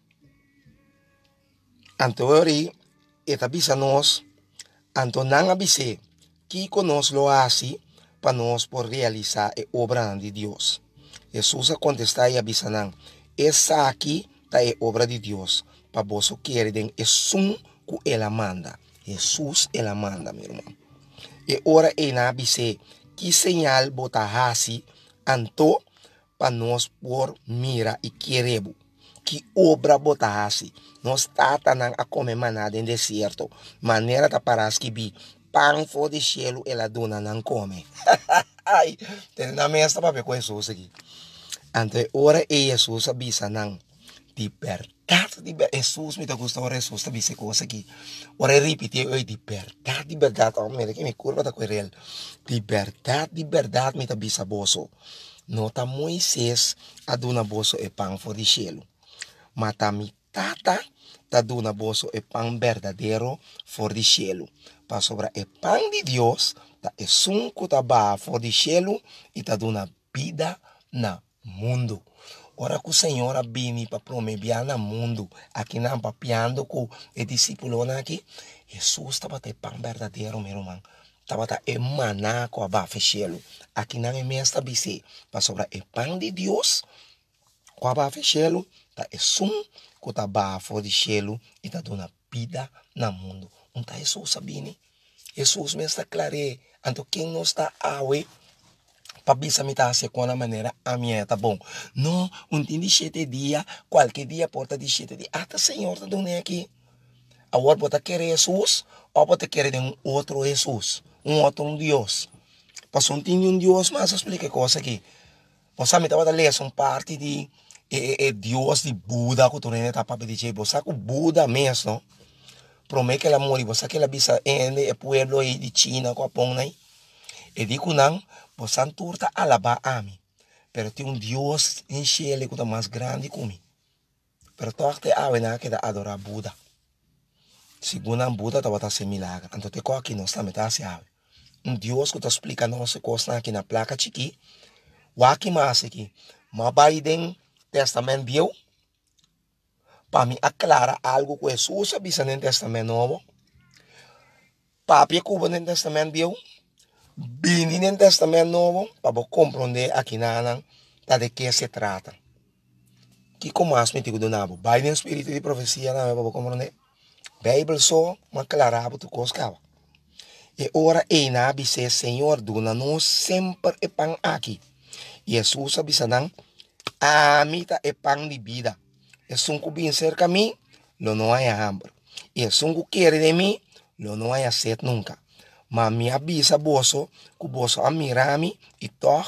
Então agora eta bisa nós. Então não abise que conosco lo assim para nós por realizar a obra de Deus. Jesus a contestar e avisar, essa aqui tá a obra de Deus, para você querer é sum que ela manda. Jesus ela manda, meu irmão. E ora e na avise que sinal botar assim, anto para nós por mira e querebo. Que obra botar assim. Nós tá a comer maná no deserto, maneira da paras que bi pão for de cielo ela dona não come. Ai, tem na mesa para ver com Jesus aqui. Então, ora e Jesus avisa não. Liberdade, liberdade. Jesus me tá gostando, Jesus avisa coisa aqui. Ora repetir, oi, liberdade, liberdade. Oh, mira que me curva da coisa. Liberdade, liberdade me tá avisa boso. Nota Moisés a dona boso e pão for de cielo. Mata mi tata ta dona boso e pão verdadeiro for de cielo. Para sobrar o pão de Deus, tá é sunco tá ba for de cielo e tá dando vida na mundo. Ora que o Senhor abini para promover no mundo, aqui na papiando com o discípulo aqui, Jesus estava te pão verdadeiro, meu irmão. Estava te emanar com a ba for cielo. Aqui na minha está bise, para sobrar o pão de Deus, com a ba for cielo, tá é sunco tá ba for de cielo e tá dando vida na mundo. Não tá Jesus sabine. Jesus me está claro. Então quem não está awe para bisa me tá se com a maneira a minha tá bom. Não, um tem de sete dia, qualquer dia porta de sete dia. Até Senhor tá dando aqui. Agora pode querer Jesus ou pode querer um outro Jesus, um outro um Deus. Passou um tem um Deus, mas explica coisa aqui. Você me tava ler uma parte de é, é, Deus de Buda que tu nem tá para pedir, você que Buda mesmo. Promete que ela morre, você que ela bisa en el pueblo de China com a pão aí. E digo não, você turta alabar a mim. Pero tem um Deus em Chile que é mais grande que mim. Pero tu até a vena que da adorar Buda. Segundo Buda estava a ser milagre. Então te co aqui não está metade se ave. Um Deus que te explica nossa coisa aqui na placa chiqui. O aqui mais aqui. Mas Biden testamento viu. Para mim aclarar algo que Jesus avisa no Testamento Novo. Papi Cuba no Testamento Viejo. Vini no Testamento Novo. Para compreender aqui na de que se trata. Que como as me digo do nabo. Vai no espírito de profecia na para compreender. Bíblia só me aclarar tu coisa. E ora e na avisa Senhor dona nos sempre e pão aqui. E Jesus avisa não. A mim tá é pão de vida. Es un que viene cerca a mí, lo no hay hambre. Y es un que quiere de mí, lo no hay sed nunca. Mas me avisa boso, que boso a mirar a mí y todo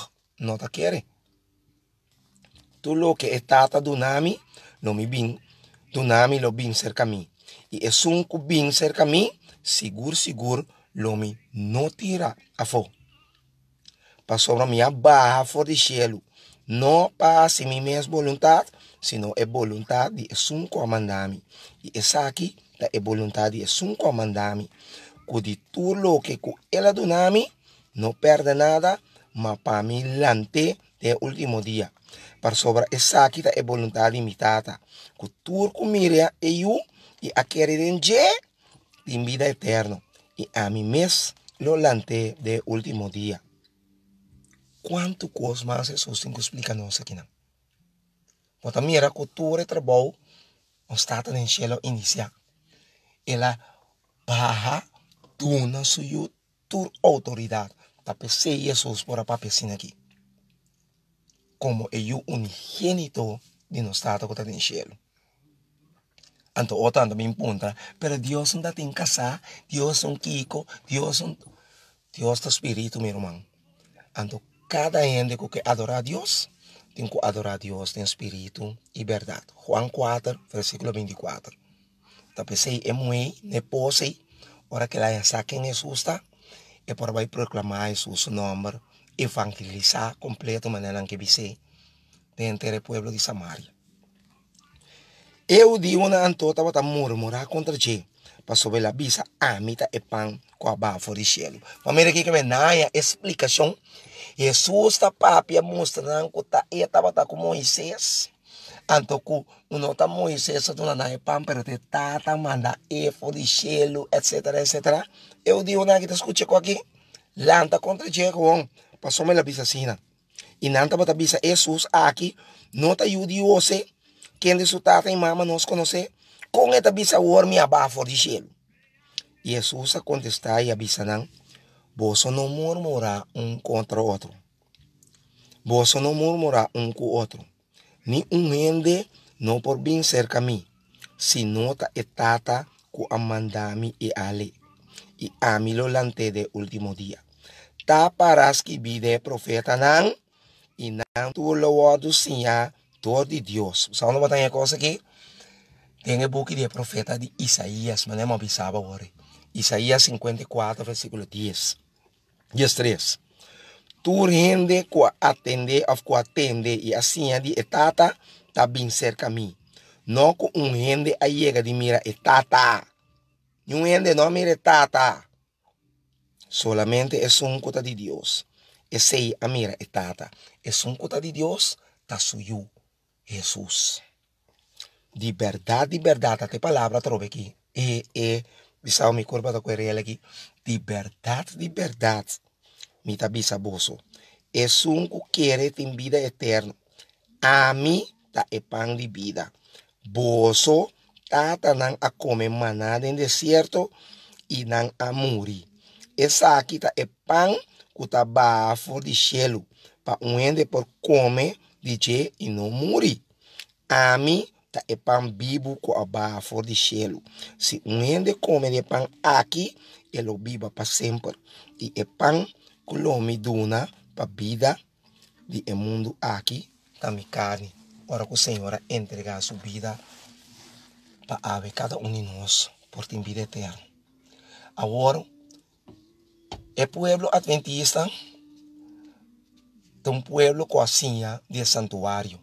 no te quiere. Tú lo que está dunami, no mi bin, dunami lo bin cerca a mí. Y es un bin cerca a mí, seguro, seguro, lo mi no tira a fo. Para sobre minha barra for de cielo. Não para si mi mesma vontade, sino é vontade de um comandame. E essa aqui é vontade de um comandame. Que tudo lo que ela donami, não perde nada, mas para mim lante de último dia. Para sobre essa aqui é vontade limitada. Que tudo que mira é eu e a querer de vida eterna. E a mim mesmo lo lante de último dia. Quanto coisa mais Jesus tem que explicar nós aqui, não? Porque mira que todo o trabalho está no céu iniciar. Ela barra dona sua tua autoridade para pensar Jesus por a papel aqui. Como é o unigênito de nós estado que está no céu. Então, o tanto me impunta, pero Deus não tem que casar, Deus é um Kiko, Deus é um... Deus é Espírito, meu irmão. Então, cada gente que adora a Deus, tem que adorar a Deus em espírito e verdade. Juan quatro, versículo vinte e quatro. Então, pensei, é muito, é possível, ora que ela já quem Jesus está, é para vai proclamar Jesus nome, evangelizar completo, maneira que você dentro do povo de Samaria. Eu digo na antota para murmurar contra ti, para sobre a bisa amita e pão com a bafo de cielo. Mas mira aqui que me dá a explicação. Jesus está papia mostrando que está estava com Moisés. Então, que não está Moisés, não na pão, pero te tata manda efo de cielo, etc, etcétera. Eu digo na que te escute aqui, lanta contra Diego, passou me la bisa sina. E nanta para bisa Jesus aqui, não está judioso. Quem de su tata e mama nos conhece, com esta bisa o me abafo de cielo. E Jesus a contestar e avisa não, vos não murmurar um contra o outro. Vos não murmurar um com o outro. Ni um gente não por bem cerca a mim, sino ta etata ku amandami e ale. E amilo lante de último dia. Ta paras que vide profeta não, e não tu loado sinha todo de Deus. Só não botar coisa aqui. Tem o book de profeta de Isaías, mas não avisava agora. Isaías cinquenta e quatro, versículo dez. dez, três. Tu rende que atende ou que atende e assim de etata tá bem cerca a mim. Não com um rende a chega de mira etata. Um rende não mira etata. Solamente é um cota de Deus. Esse a mira etata. É um cota de Deus, tá suyo Jesus. De verdade, de verdade, até palavra trove aqui. E, e, bisao mi corpo da querela aqui. De verdade, de verdade. Mi tabisa boso. É um que quer ter vida eterna. A mim, tá é pão de vida. Boso, tá tá não a comer maná no deserto e não a morir. Essa aqui tá é pão que tá bafo de cielo. Para um ende por comer de je e não morir. A mim, tá é pão vivo com a bafo de cielo. Se um ende come de pão aqui, ele viva para sempre. E é pão que lo me dona para vida de mundo aqui, da minha carne. Ora que o Senhor entregar a sua vida para ave cada um de nós, por ter vida eterna. Agora, o povo adventista é um povo com a senha de santuário.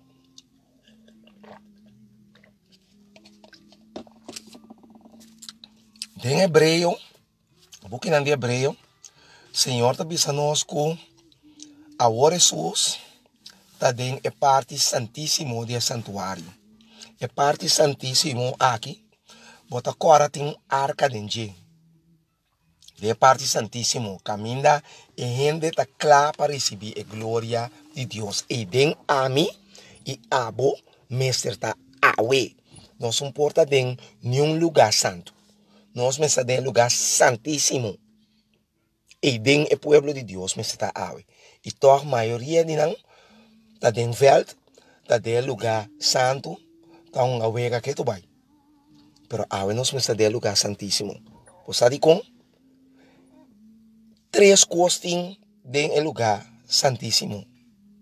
Em hebreu, um pouquinho de hebreu, o Senhor está dizendo nós que agora Jesus está dentro da parte santíssima do santuário. A parte santíssima aqui, bota agora tem um arca dentro. De parte santíssima, caminha e gente está clara para receber a glória de Deus. E dentro a mim e a bo, mestre está awe. Não se importa em nenhum lugar santo. Nós me está em lugar santíssimo. E dentro o povo de Deus me está awe. E toda a maioria de nós está em veld, está em lugar santo, está um awe que tu vai. Pero awe nós me está em lugar santíssimo. Você sabe como? Três coisas dentro do lugar santíssimo.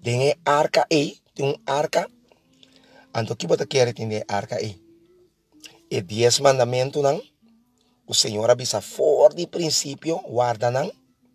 Tem arca aí, tem um arca. Então, o que você quer entender arca aí? E dez mandamentos, não? O Senhor avisa fora de princípio, guarda, não?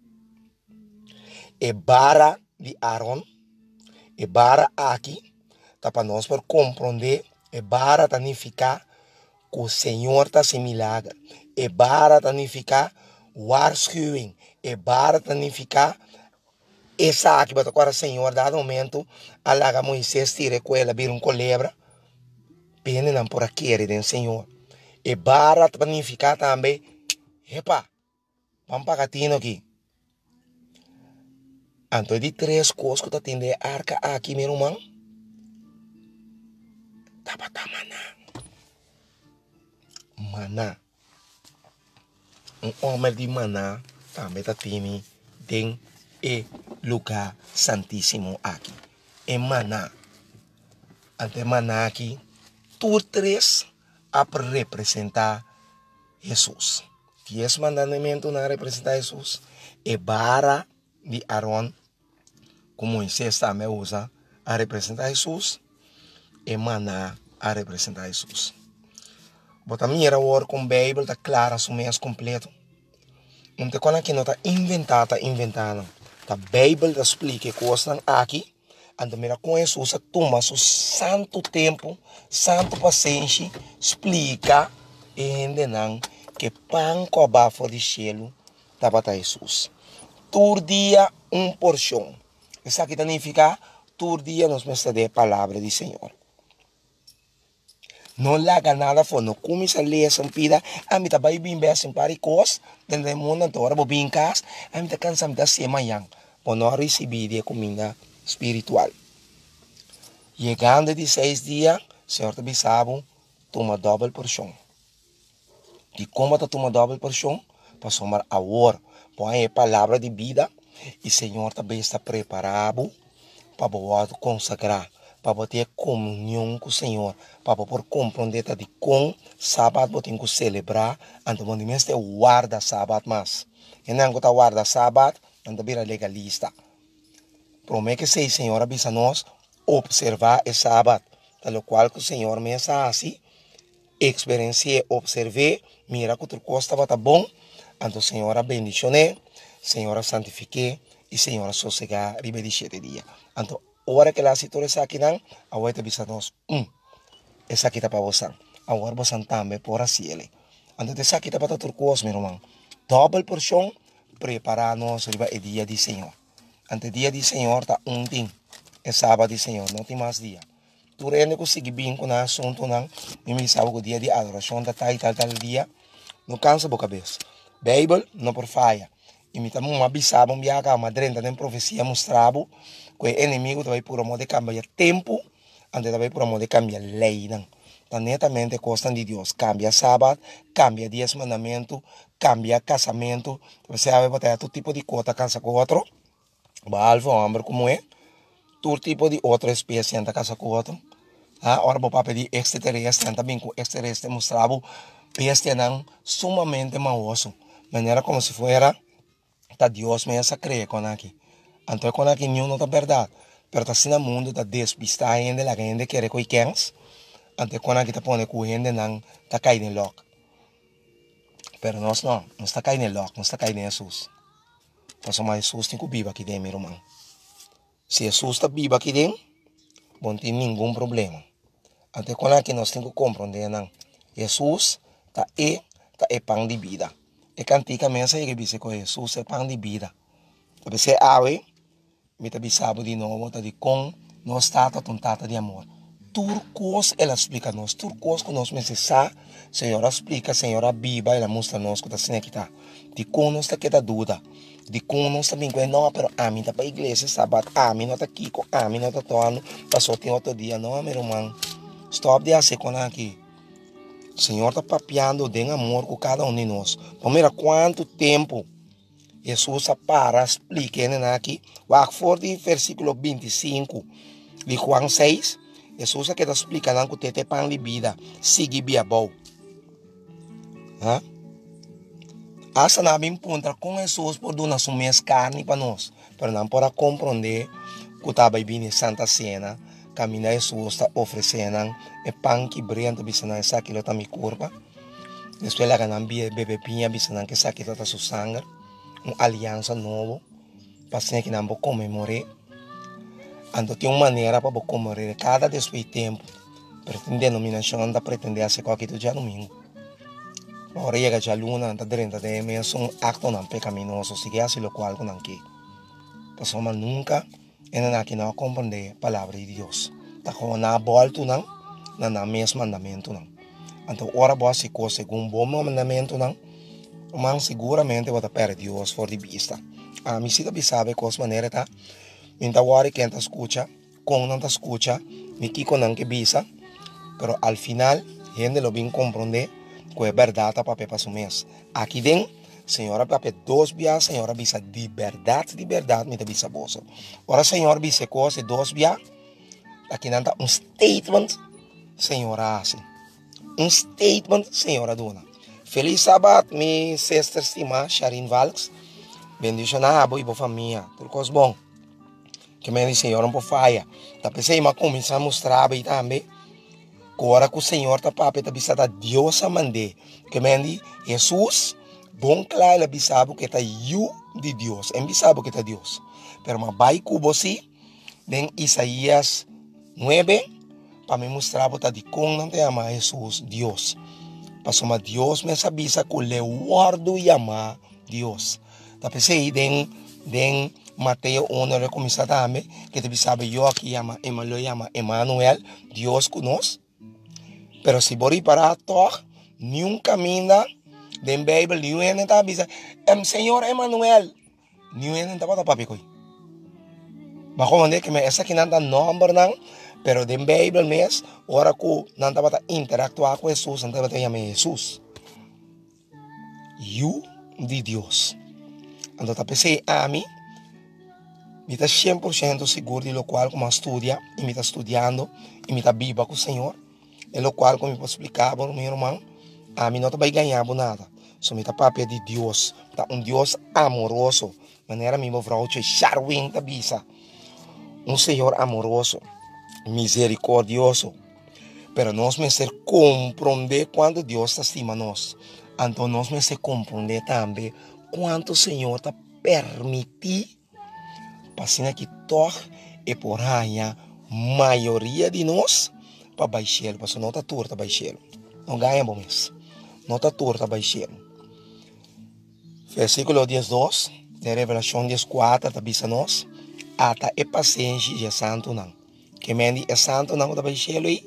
E bara de Aaron, e bara aqui, tá para nós por compreender, e bara significa que o Senhor está se milagre, e bara significa waarschuwing, e bara significa essa aqui, para o Senhor, dado momento, alaga Moisés, tira com ela, vira um colebra, pene não por aqui, do Senhor. E bara significa também, epa, vamos para aqui. Então, de três coisas que tu tem de arca aqui, meu irmão, tá para tá maná. Maná. Um homem de maná também tá tem tem e lugar santíssimo aqui. É maná. Ante maná aqui, tu três a representar Jesus. Que esse mandamento não representa Jesus. É bara de Aaron, como Moisés também usa, a representar Jesus. É maná a representar Jesus. Bota a minha hora com a Bíblia, está clara, o mês completo. Não tem coisa que não está inventada, está inventada. A Bíblia explica coisas aqui. Então, mira, com Jesus, toma seu santo tempo, santo paciência, explica e entendam que pão com a bafo de cielo está para Jesus. Todo dia, um porção. Isso aqui significa, todo dia nós vamos ter a palavra do Senhor. Não laga nada for, não começa a ler essa pida, a mim tá bem bem bem assim para cos, dentro do mundo agora vou bem cas, a mim tá cansado da semana, por não receber de comida espiritual. Chegando de seis dias, Senhor te bisabo, toma double porção. E como tu toma double porção, para somar a hora, põe a palavra de vida, e Senhor também está preparado para poder consagrar, para ter comunhão com o Senhor, para poder compreender de com sábado você tem que celebrar, então quando você guarda sábado mais. E não você guarda sábado, então vira legalista. Promete que se o Senhor avisa nós, observar o sábado, tal qual que o Senhor me está assim, experienciei, observei, mira que outra coisa estava bom, então o Senhor abençoe, Senhor santifique, e Senhor sossegar, ribe de sete dias. Então, hora que a situação aqui não, agora te avisa nós, hum, essa aqui está para você, agora você também por assim ele. Então, essa aqui está para outra coisa, meu irmão. Double porção, preparar-nos ribe o dia do Senhor. Ante dia do Senhor está um dia, é sábado do Senhor, não tem mais dia. Tu rende conseguir bem com o assunto, não, e me sabe que o dia de adoração está tal e tal, tal dia, não cansa a cabeça. Bíblia, não por falha. E me também avisava, me viaja, uma drenda de profecia mostrava que o inimigo vai por amor de cambiar tempo, antes vai por amor de cambiar lei, não. Então, netamente, costa de Deus, cambia sábado, cambia diez mandamentos, cambia casamento, você vai botar todo tipo de coisa, cansa com outro, balvo, homem como é, todo tipo de outra espécie, anda casa com outro. Ah, ora, vou pedir extraterrestre, também com extraterrestre mostrava, peste não, sumamente maloso, maneira como se fuera, tá Deus me essa crê com aqui. Então, com aqui nenhum não tá verdade, pero tá assim no mundo, tá despista ainda, a gente quer que quens, então com aqui tá pondo que a gente não tá caindo em lock. Pero nós não, nós tá caindo em lock, nós tá caindo em Jesus. Então, mas Jesus tem que viver aqui dentro, meu irmão. Se Jesus está vivo aqui dentro, não tem nenhum problema. Até quando aqui nós temos que compreender, não. Jesus está é, tá é pão de vida. E canticamente se diz que Jesus é pão de vida. Você abre, me está bisabo de novo, está de com, nós está tontata de amor. Turcos, ela explica nós, turcos que nós necessitamos, Senhora explica, Senhora Bíblia, ela mostra nós que está assim aqui, tá. De com nós está que está dúvida. De com nós também, não, pero a mim está para a igreja, sábado, a mim não está aqui, a mim não está toando, passou tem outro dia, não, meu irmão. Stop de assim com aqui. O Senhor está papeando de amor com cada um de nós. Primeiro, quanto tempo Jesus para explicar aqui. O for de versículo vinte e cinco de Juan seis, Jesus está explicando que você tem pão de vida. Sigue via bom. Essa não é encontra com Jesus por dar sua carne para nós. Para não poder compreender Kutaba bini Santa Cena, camina Jesus está oferecendo e pão que brenta bisanan sa kilo ta mi curva. Después la ganan bebe pinha bisanan que sa kilo ta su sangre, uma aliança novo, para que não vou comemorar. Então tem uma maneira para comemorar cada despeito tempo. Pretende denominação anda pretender ser qualquer dia domingo. Agora chega já luna anda dentro de mim é um acto não pecaminoso, sigue assim lo qual com aqui. Pessoa nunca ainda aqui não compreender a palavra de Deus. Tá com na volta não, na na mesmo mandamento não. Então ora boa se coisa segundo bom mandamento não, mas seguramente vai perder Deus for de vista. A mim se tu sabe qual maneira tá. Então agora quem tá escuta, com não tá escuta, me que não que bisa, pero al final gente lo bem compreender que é verdade para para su mês. Aqui dentro Senhora, papai, dois bias, senhora, bisa de verdade, de verdade, me bisa bolsa. Ora, senhora, bisa coisa, dois bias, aqui não tá um statement, senhora, assim. Um statement, senhora, dona. Feliz sábado, minha sister estima, Sharin Valks. Bendição na abo e boa família. Tudo coisa bom. Que me diz, senhora, um pouco faia. Tá pensei, mas começar a mostrar bem também. Agora que o senhor tá papai, tá bisa da Deus a mandar. Que me diz, Jesus, bom claro, ele sabe que está eu de Deus, ele sabe que está Deus. Pero mas vai com você, em Isaías nove, para me mostrar que de como não te ama Jesus, Deus. Para somar Deus, me sabe que ele guardo e ama Deus. Tá pensei, em em Mateus um, ele começa também, que te sabe eu aqui ama, Emmanuel ama Emmanuel, Deus conosco. Pero se bori para tocar, nenhum caminho den Bible niyo yan ta bisa em Señor Emmanuel niyo yan ta pa papi koy bako mande que me esa kinanta number nang pero den Bible mes ora ko nanta pa interactuar com Jesus nanta pa llame Jesus you de Dios ando ta pensei a mim me está cem por cento seguro de lo cual como estudia e me está estudando e me está viva com o Senhor e lo cual como me posso explicar para o meu irmão. A mim não vai ganhar nada. Só me tá papel de Deus. Tá um Deus amoroso. Maneira mesmo vrau che Charwin ta bisa. Um Senhor amoroso, misericordioso. Pero nós me ser compreender quando Deus está estima nós. Então nós me ser compreender também quanto o Senhor tá permitir para que toque e por aí a maioria de nós para baixar, para não tá torta baixar. Não ganha bom isso. Não está torta baixar. Versículo doze de Revelação quatro está bisa nós. Ata é paciência de santo não. Que mendi é santo não está baixar aí.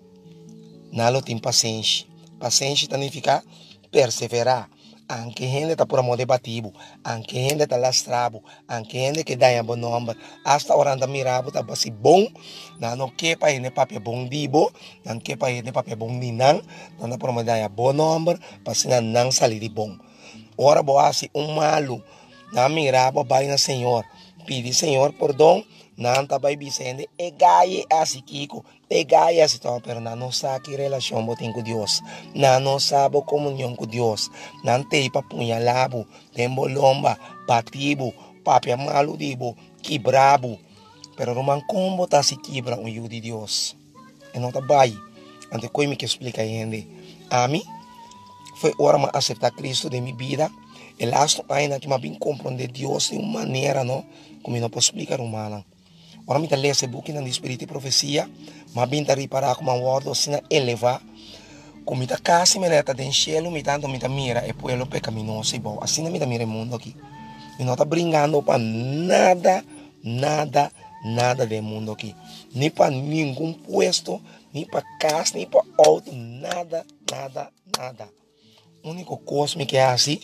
Não tem paciência. Paciência significa perseverar. Anche gente está por amor debativo. Anche gente está lastrado. Anche gente que dá um bom nome. Hasta orando mirabo está basi bom. Não não que para ele papel bom dibo. Não que para ele papel bom ninang. Não por amor dar um bom nome. Para se não sair de bom. Ora boa assim um malo. Não mirabo vai na Senhor. Pede Senhor perdão. Não tá vai bisende. E gaie assim Kiko. E gaie assim tal. Pero não sabe que relação botem com Deus. Não sabe comunhão com Deus. Não tem para punhalabo. Tem bolomba. Batibo. Papia malo dibo. Quebrabo. Pero não como tá se quebra um io de Deus. E não tá vai. Ante como que explica gente. A mim foi hora de aceitar Cristo de minha vida. E lá estou ainda que me bem compreender Deus de uma maneira, não? Como eu não posso explicar humana. Ora me ler esse book na Espírito e Profecia, mas bem tá reparar como um word assim elevar, como me tá casi me neta den cielo, me tanto me tá mira e pueblo pecaminoso e bom, assim me tá mira o mundo aqui. E não tá brincando para nada, nada, nada do mundo aqui, nem para nenhum puesto, nem para casa, nem para outro, nada, nada, nada. O único coisa que é assim,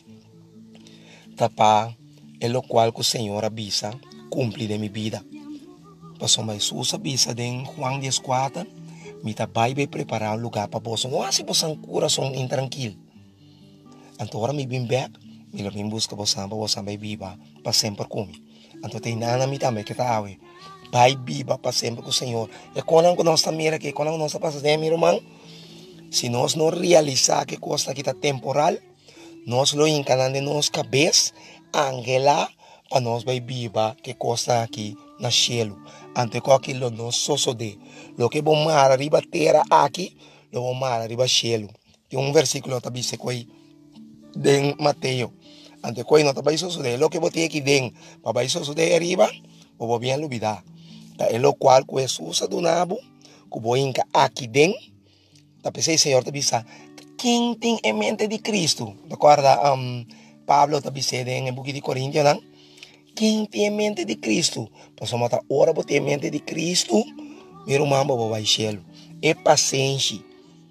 tá para é o qual que o Senhor avisa, cumpre de minha vida. Pastor Jesus avisa em Juan dez quatro, me tá vai preparar um lugar para você. Não assim você coração intranquilo. Então agora me vem back, me lo vem busca você para você vai viva para sempre comigo. Então tem nada me também que tá aí. Vai viva para sempre com o Senhor. E quando nós estamos mira aqui, quando nós estamos passando, meu irmão, se nós não realizar que coisa que está temporal, nós lo encanamos de nossa cabeça, angela, para nós vai viva que coisa aqui na cielo. Ante qualquer lo no soso de. Lo que bom mar arriba terra aqui, lo bom mar arriba cielo. Tem um versículo que diz que den Mateo. Ante coi no tabai soso de lo que bote aqui den, pabai soso de arriba, o bo bien olvidar. Ta é lo qual que Jesus do nabo, que bo inca aqui den. Ta pensei Senhor te bisa, quem tem em mente de Cristo? Recorda um, Pablo te bisa em buki de Coríntios, não? Quem tem em mente de Cristo? Passou mata ora bote em mente de Cristo, meu irmão bo vai cielo. É paciência.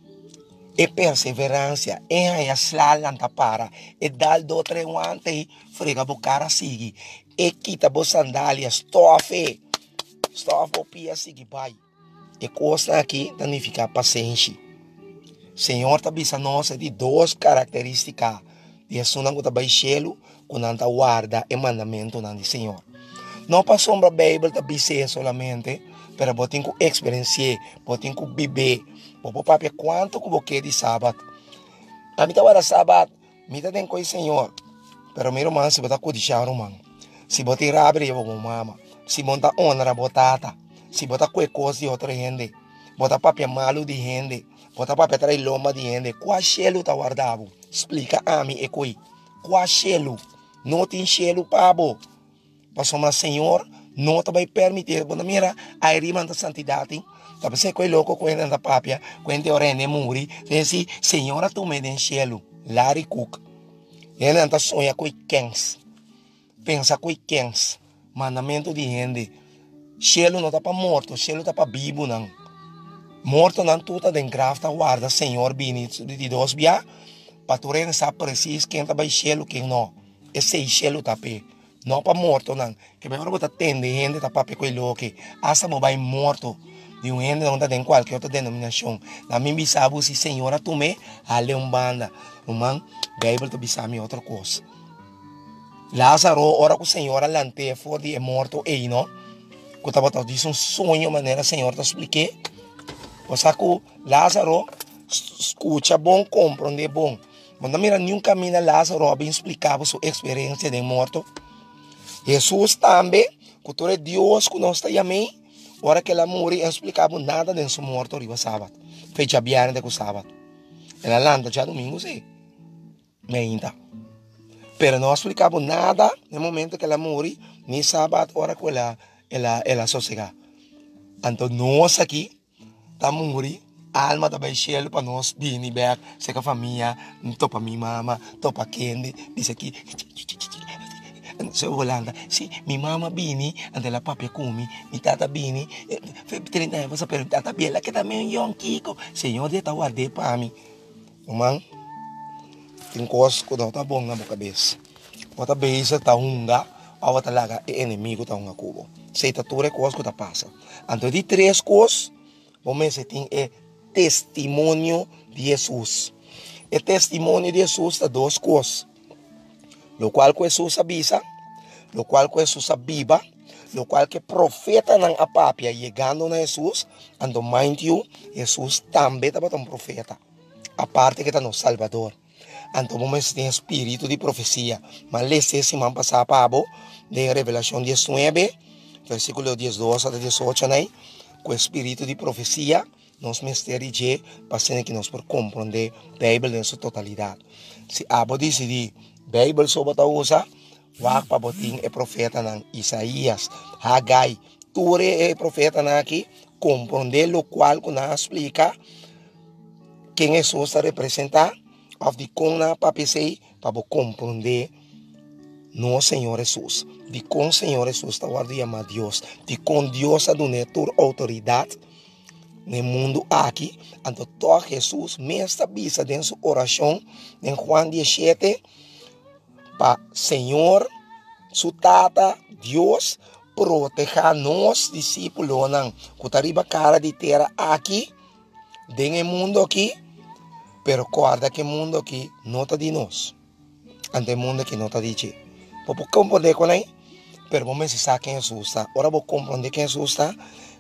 É perseverança, é a slalanta para, é dar do três guantes e frega o cara sigue, é quita as sandálias, tofe, tofe o pia sigue, pai. É coisa aqui, significa paciência. Senhor tá bisa nossa de duas características, de assunto que tá baixelo, quando anda guarda e mandamento do Senhor. Não para sombra a Bíblia tá bisa solamente, pero botem com experiência, botem com viver. Popo papi, quanto que você de sábado? A mim tá hora sábado, me tá tem coisa Senhor. Pero meu irmão, se botar codichar, irmão. Se botar rabre, eu vou mama. Se botar honra, botata. Se botar qualquer coisa de outra gente. Botar papi malo de gente. Botar papi trai loma de gente. Qual chelo tá guardado? Explica a mim, e coi. Qual chelo? Não tem chelo, pabo. Passou mas Senhor, não te vai permitir. Bom, mira, a irmã da santidade. Tapi se koi louco com ele da papia, com ele orende muri, disse, Senhora tu me den cielo, Larry Cook. Ele anda sonha com quens, pensa com quens, mandamento de gente. Cielo não tá para morto, cielo tá para vivo não. Morto não tudo den grafta guarda, Senhor bini de dois bia, para tu rensa preciso quem tá para cielo quem não. Esse cielo tá pe. Não para morto não. Que melhor botar tende gente tá para coi louco, asa mo vai morto. De um gente não tem qualquer outra denominação. Na minha bisabo, se Senhora tu me, ale um banda. Uma Bíblia tu bisame outra coisa. Lázaro, ora que o Senhor alante for de morto aí, não? Que estava todo isso um sonho, maneira Senhor te expliquei. O saco Lázaro, escuta bom, compreende bom. Mas mira, nenhum caminho Lázaro bem explicava sua experiência de morto. Jesus também, que tu é Deus que nós está amém. Ora que ela morreu, não explicava nada de seu morto riba sábado. Fecha bem de que sábado. Ela landa já domingo, sim. Ainda. Pero não explicava nada no momento que ela morreu, nem sábado, ora que ela, ela, ela sossega. Então nós aqui, tá morrendo, a alma tá baixando para nós, vir back, ser com a família, topa minha mama, topa Kendi, diz aqui. Se Holanda, se minha mama bini, ante la papia kumi, mi tata bini, foi trinta anos, pero tata biela que também um young kiko, Senhor de tawar de para mim. Irmão, tem coisas que não tá bom na boca cabeça. Outra vez tá unga, a outra laga é inimigo tá unga cubo. Se tá tudo coisas que tá passa. Então de três coisas, vamos se tem é testemunho de Jesus. O testemunho de Jesus tá duas coisas. Lo qual que Jesus avisa, lo qual que Jesus aviva, lo qual que profeta ng apapia chegando na Jesus, ando mind you, Jesus também estava um profeta, a parte que está no Salvador. Então vamos ter espírito de profecia, mas lesse se man passar para de Revelação dezenove, versículo doze a dezoito, né? Com espírito de profecia, nos mistérios de para que nos por compreender a Bíblia em sua totalidade. Se abo decidir Bíblia só bota usa, wak pa boting é profeta ng Isaías, Hagai, ture é profeta na aqui, compreender o qual que na explica quem Jesus está representar, of de com na papesei para compreender no Senhor Jesus, de com Senhor Jesus está guardando a Deus, de com Deus a donar toda autoridade no mundo aqui, então todo Jesus me estabiliza em sua oração em Juan dezessete, para Senhor, su tata, Deus, proteja nos discípulos, que arriba cara de terra aqui, den o mundo aqui, pero guarda que o mundo aqui não está de nós, ante o mundo que não está de ti. Vou compreender com ele, pero vamos pensar quem Jesus está. Ora vou compreender quem Jesus está,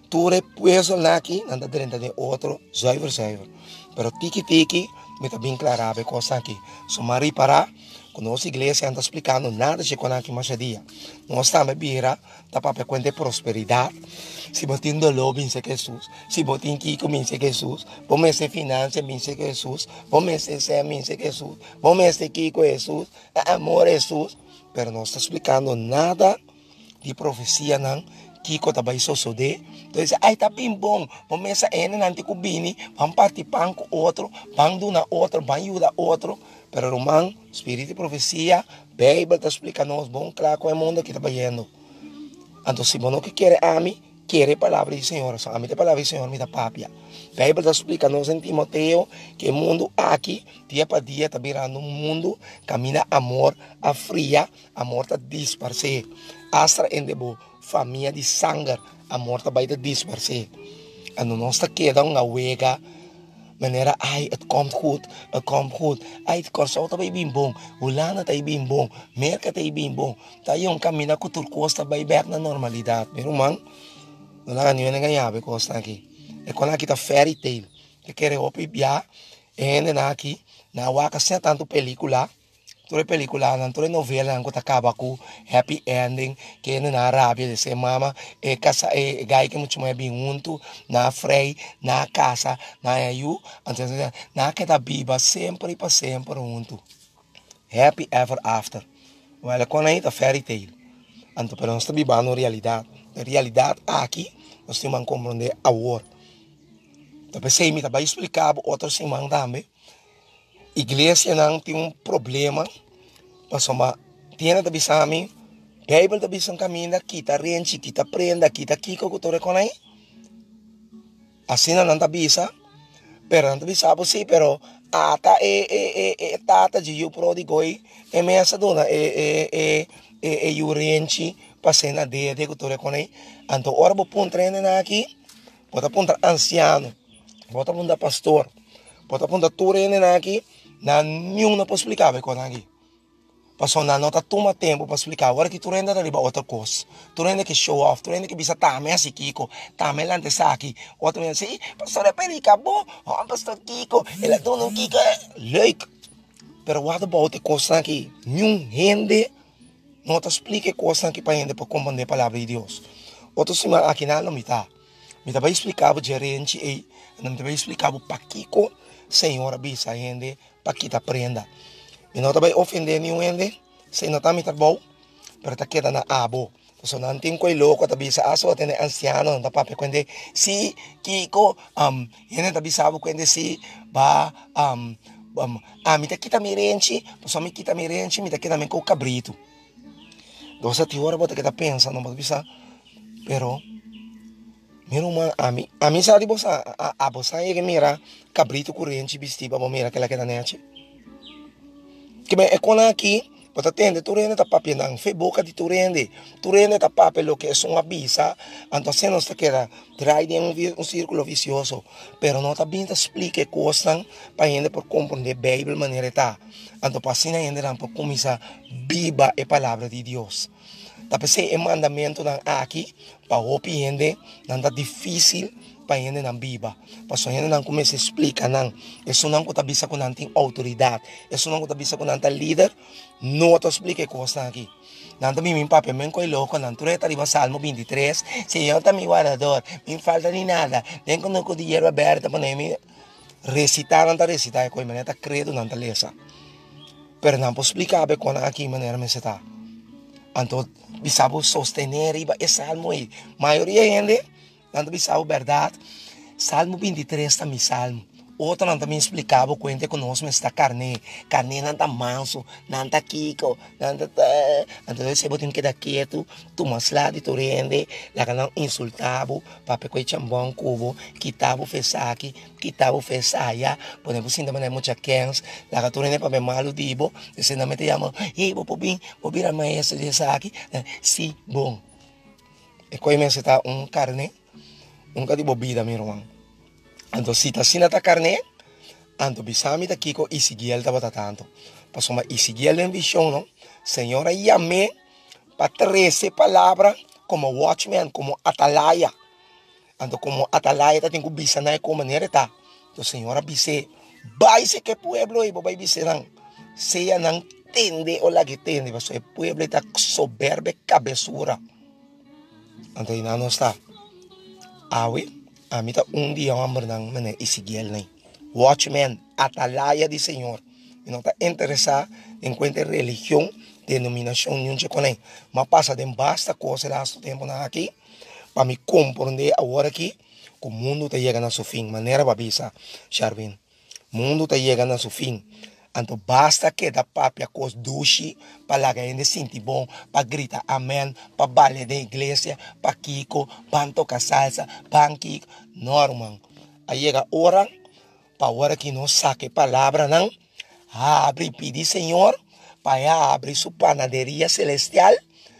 tu repuesto aqui, nada dentro de outro, zuiver, zuiver. Pero tiki tiki, me tá bem claro, a coisa aqui. So mari para, quando nossa igreja anda explicando nada de quando aqui mais dia. Nós estamos bira, tá para contar prosperidade. Se botin dolor, bem se Jesus. Se botin Kiko, bem se Jesus. Vamos ser finanças, bem se Jesus. Vamos ser ser, bem se Jesus. Vamos ser Kiko, Jesus. Amor, Jesus. Pero não está explicando nada de profecia, não. Kiko também só só de. Então, ai, tá bem bom. Vamos ser ene, não te cubini. Vamos participar com outro. Vamos dar outro. Vamos ajudar outro. Pero, irmão, espírito de profecia, a Bíblia está explicando, bom, claro, com o mundo que está vendo. Então, se você não quer a mim, quer a palavra do Senhor. A mim a palavra do Senhor me dá papia. A Bíblia está explicando em Timoteo que o mundo aqui, dia para dia, está virando um mundo, caminha amor, a fria, amor está disparcer. Astra em debo, família de sangue, amor está vai disparcer. Então, nós está quedando uma wega, maneira, ai, het komt goed, het komt goed. Ai, het corso está bem bom, Holanda está bem bom, Merca está bem bom. Tá aí um caminho que turcos está bem back na normalidade. Meu irmão, não há nenhum ganhar, costa aqui. É quando aqui está fairy tale. Que quer opiar, é na aqui, na waka sem tanto película. Toda película, não toda novela, não que acaba com happy ending, que é na Arábia, de ser mama, é casa, é gai que muito mais bem junto, na frei, na casa, na ayu, então na que da biba sempre para sempre junto. Happy ever after. Olha, quando aí tá fairy tale. Então, para nós está vivendo realidade. A realidade aqui, nós temos que compreender a war. Então, pensei, me vai explicar outro semana também. Igreja não tem um problema, mas uma tiene da bisami, Bíblia da bisam caminha, kita rente, kita prenda, kita kiko que tu reconhece. Assim não tá bisa, pero não tá bisa sim, pero ata e e e e tata de eu prodigo e e me essa dona e e e e e eu rente, passei na de de que tu reconhece. Então ora vou pôr treino aqui, bota pôr anciano, bota pôr pastor, bota pôr tu treino aqui. Na nenhum não posso explicar bem quando aqui. Passou na nota toma tempo para explicar. Agora que tu renda ali para outra coisa. Tu renda que show off, tu renda que bisa também assim Kiko, também lá antes aqui. Outro vem assim, pastor é peri acabou, oh pastor Kiko, ele é dono Kiko, leuk. Pero what about the coisa aqui? Nenhum rende, não te explica coisa aqui para rende para compreender a palavra de Deus. Outro semana aqui não me tá. Me tá vai explicar o gerente e não me vai explicar o para Kiko, senhora bisa rende. Para que te aprenda. E não vai ofender nenhum ende, se não está me bom, para te queda na abo. So não tem coisa louco, tá bisa aso atende anciano, não tá para quando se Kiko, um, ele tá bisa quando se ba um, um, ah, me tá quita mirenche, só me quita mirenche, me tá quita me com cabrito. Dosa ti hora bota que tá pensa, não pode bisa, pero mira uma a mim, a mim sabe você, a a você é que mira cabrito corrente vestido, para mira aquela que tá nete. Que bem é quando aqui, para atender tu rende tá papi não, fe boca de tu rende, tu rende tá papi lo que é uma bisa, então se não está queda trai de um, um círculo vicioso, pero não tá bem te explique coisas para gente por compreender a Bíblia maneira tá, então para assim ainda não por começar viva a palavra de Deus. Tapi se é mandamento não aqui para o gente não tá difícil para gente não viva, para só gente não começa a explicar não, isso não está bisa com não tem autoridade, isso não está bisa com não tem líder, não te explica coisas aqui. Não também meu papai me coi louco, não tu está riba Salmo vinte e três, Senhor está meu guardador, me falta de nada, nem quando eu dinheiro aberto para mim recitar não está recitar, coi maneira credo não está lesa, pero não posso explicar bem quando aqui maneira me está. Então, bisabo sostener riba é salmo aí. Maioria gente, não bisabo verdade. Salmo vinte e três está mi salmo. Outra não também explicava o que conosco está carne. Carne não está manso, não está kiko, não está. Então você botem que dar quieto, tu mas lá de tu rende, lá que não insultava, papai coi chambão cubo, quitava o fesaque, quitava o fesaia, podemos sim também muita quens, lá que tu rende papai malo dibo, você não me te chama, ei, vou bem, vou virar maestro de saque, sim, bom. E coi me está um carne, um de bebida, meu irmão. Então, se está assim a carne, então bisami da Kiko e Isigiel estava tanto. Passou uma Isigiel em visão, não? Senhora, chamei para treze palavras como watchman, como atalaya. Ando como atalaya ta tengo bisa na como maneira tá. Então senhora bise, vai se que pueblo e vai bise não. Seja não tende ou lá que tende, mas o pueblo está soberbe cabeçura. Então aí não está. Awe, a mim tá um dia um amor não, mané, e seguir nem. Watchman, atalaya de senhor. E não está interessado em qualquer religião, denominação nenhuma com ele. Mas passa de basta coisa lá do tempo aqui, para me compreender agora aqui, que o mundo está chegando a seu fim. Maneira babisa, Charvin. O mundo está chegando a seu fim. Então basta que da papia cos dushi para lá que sentir bom, para gritar amém, para baile da igreja, para kiko, para tocar salsa, para kiko, normal. Aí chega a hora, para hora que não saque palavra não, abre e pede Senhor, para abrir sua panaderia celestial,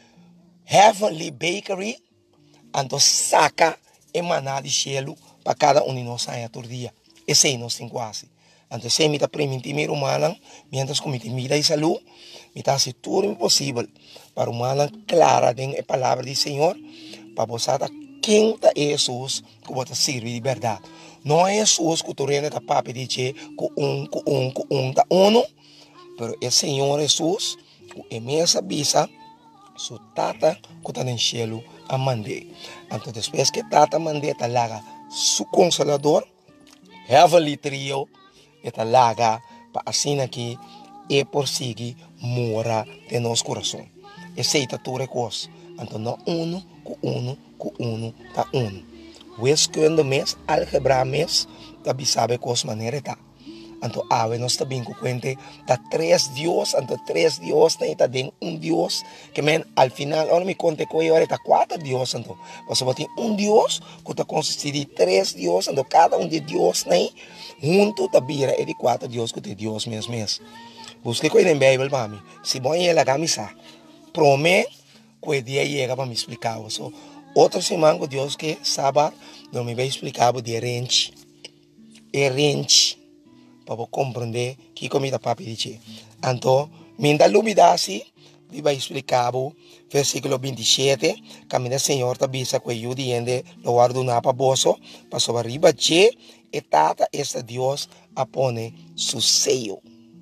Heavenly Bakery, então saca emanar de cielo para cada um de nós saia todo dia. Esse aí nós temos quase. Então, se me está permitindo humana, mientras que me vida e saúde, me está fazendo tudo possível para humana clara a palavra do Senhor, para você quem está Jesus que você serve de verdade. Não é Jesus que tu rende da papi dice que um, que um, que um, da uno, mas é Senhor Jesus, que é minha bisa, su tata que está no cielo a mandei. Então, depois que tata mandei, está lá, su consolador, Heavenly Trio, eta laga para assim aqui e por seguir mora de nosso coração. Aceita tu recurso. Então não uno, com uno, com uno, tá uno. O esquerdo mês, algebra mês, também sabe qual maneira tá. Então ave nós também com conte tá três Deus, então três Deus nem tá dentro um Deus que men al final olha me conte com eu tá quatro Deus então. Você vai ter um Deus que tá consistido de três Deus, então cada um de Deus nem junto tá vira é de quatro Deus que tem Deus mesmo mesmo. Busque coisa em Bíblia para mim. Se bom é a camisa. Promete que dia chega para me explicar. So, outro semana que Deus que sábado não me vai explicar o dia range. É range. Para compreender que comida papi dice. Então, minda lumida assim, me vai explicar o versículo vinte e sete, camina Senhor ta bisa que eu diende lo guardo na pa boso, pa sobre arriba che, e tata esta Dios apone su sello.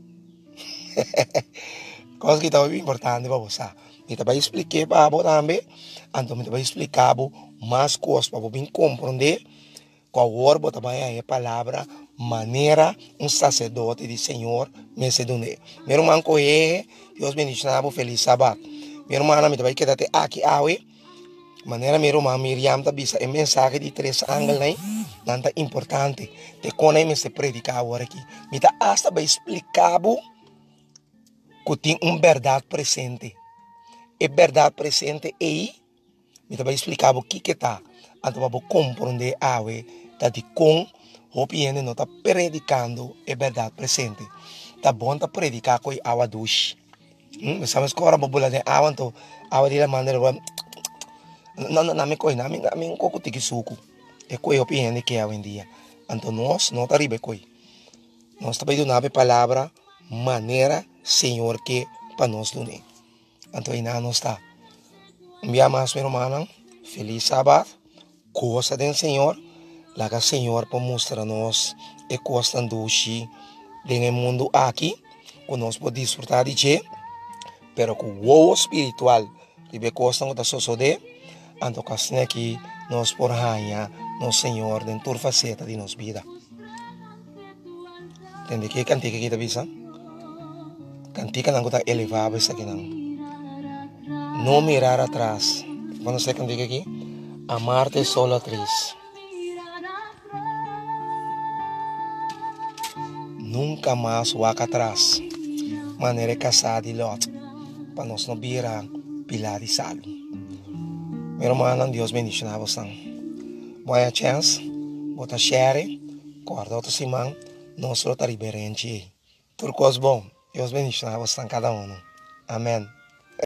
Coisa que está muito importante para você. Me vai explicar para você também, então me vai explicar mais coisas para você compreender qual hora você vai a palavra maneira um sacerdote de Senhor me sedune. Meu irmão coe, Deus bendiga, feliz sábado. Meu irmão me vai quedar aqui awe. Maneira meu irmão Miriam tá bisa é mensagem de três ângulos né, nada importante. Te cone me se predicar agora aqui. Me tá hasta vai explicar que tem uma verdade presente. É verdade presente aí. Me tá vai explicar o que que tá. Então para compreender awe tá de com o piene não está predicando é verdade presente. Tá bom tá predicar com água duche. Hum, sabes que agora bobola de água então água de la maneira não não não me coi não me me um pouco de suco. É coi o piene que é hoje em dia. Então nós não tá ribe coi. Nós tá pedindo uma palavra maneira Senhor que para nós dune. Então aí não está. Envia mais meu irmão. Feliz sábado. Coisa do Senhor. Laga Senhor para mostrar-nos e costa doce no mundo aqui, que nós podemos desfrutar de Deus, pero com o espiritual, que costa não suceder, então assim aqui nós por ganhar no Senhor dentro da faceta de nossa vida. Entende que cantica aqui está visa? Cantica não está elevada isso aqui não. Não mirar atrás. Quando você cantica aqui, amar-te solo atriz. Nunca mais vaca atrás. Maneira casada e lot. Para nós não virar pilar de sal. Meu irmão, Deus bendiga você. Boa chance. Bota share. Corda outro simão. Nós não está liberando. Tudo coisa bom. Deus bendiga você cada um. Amém.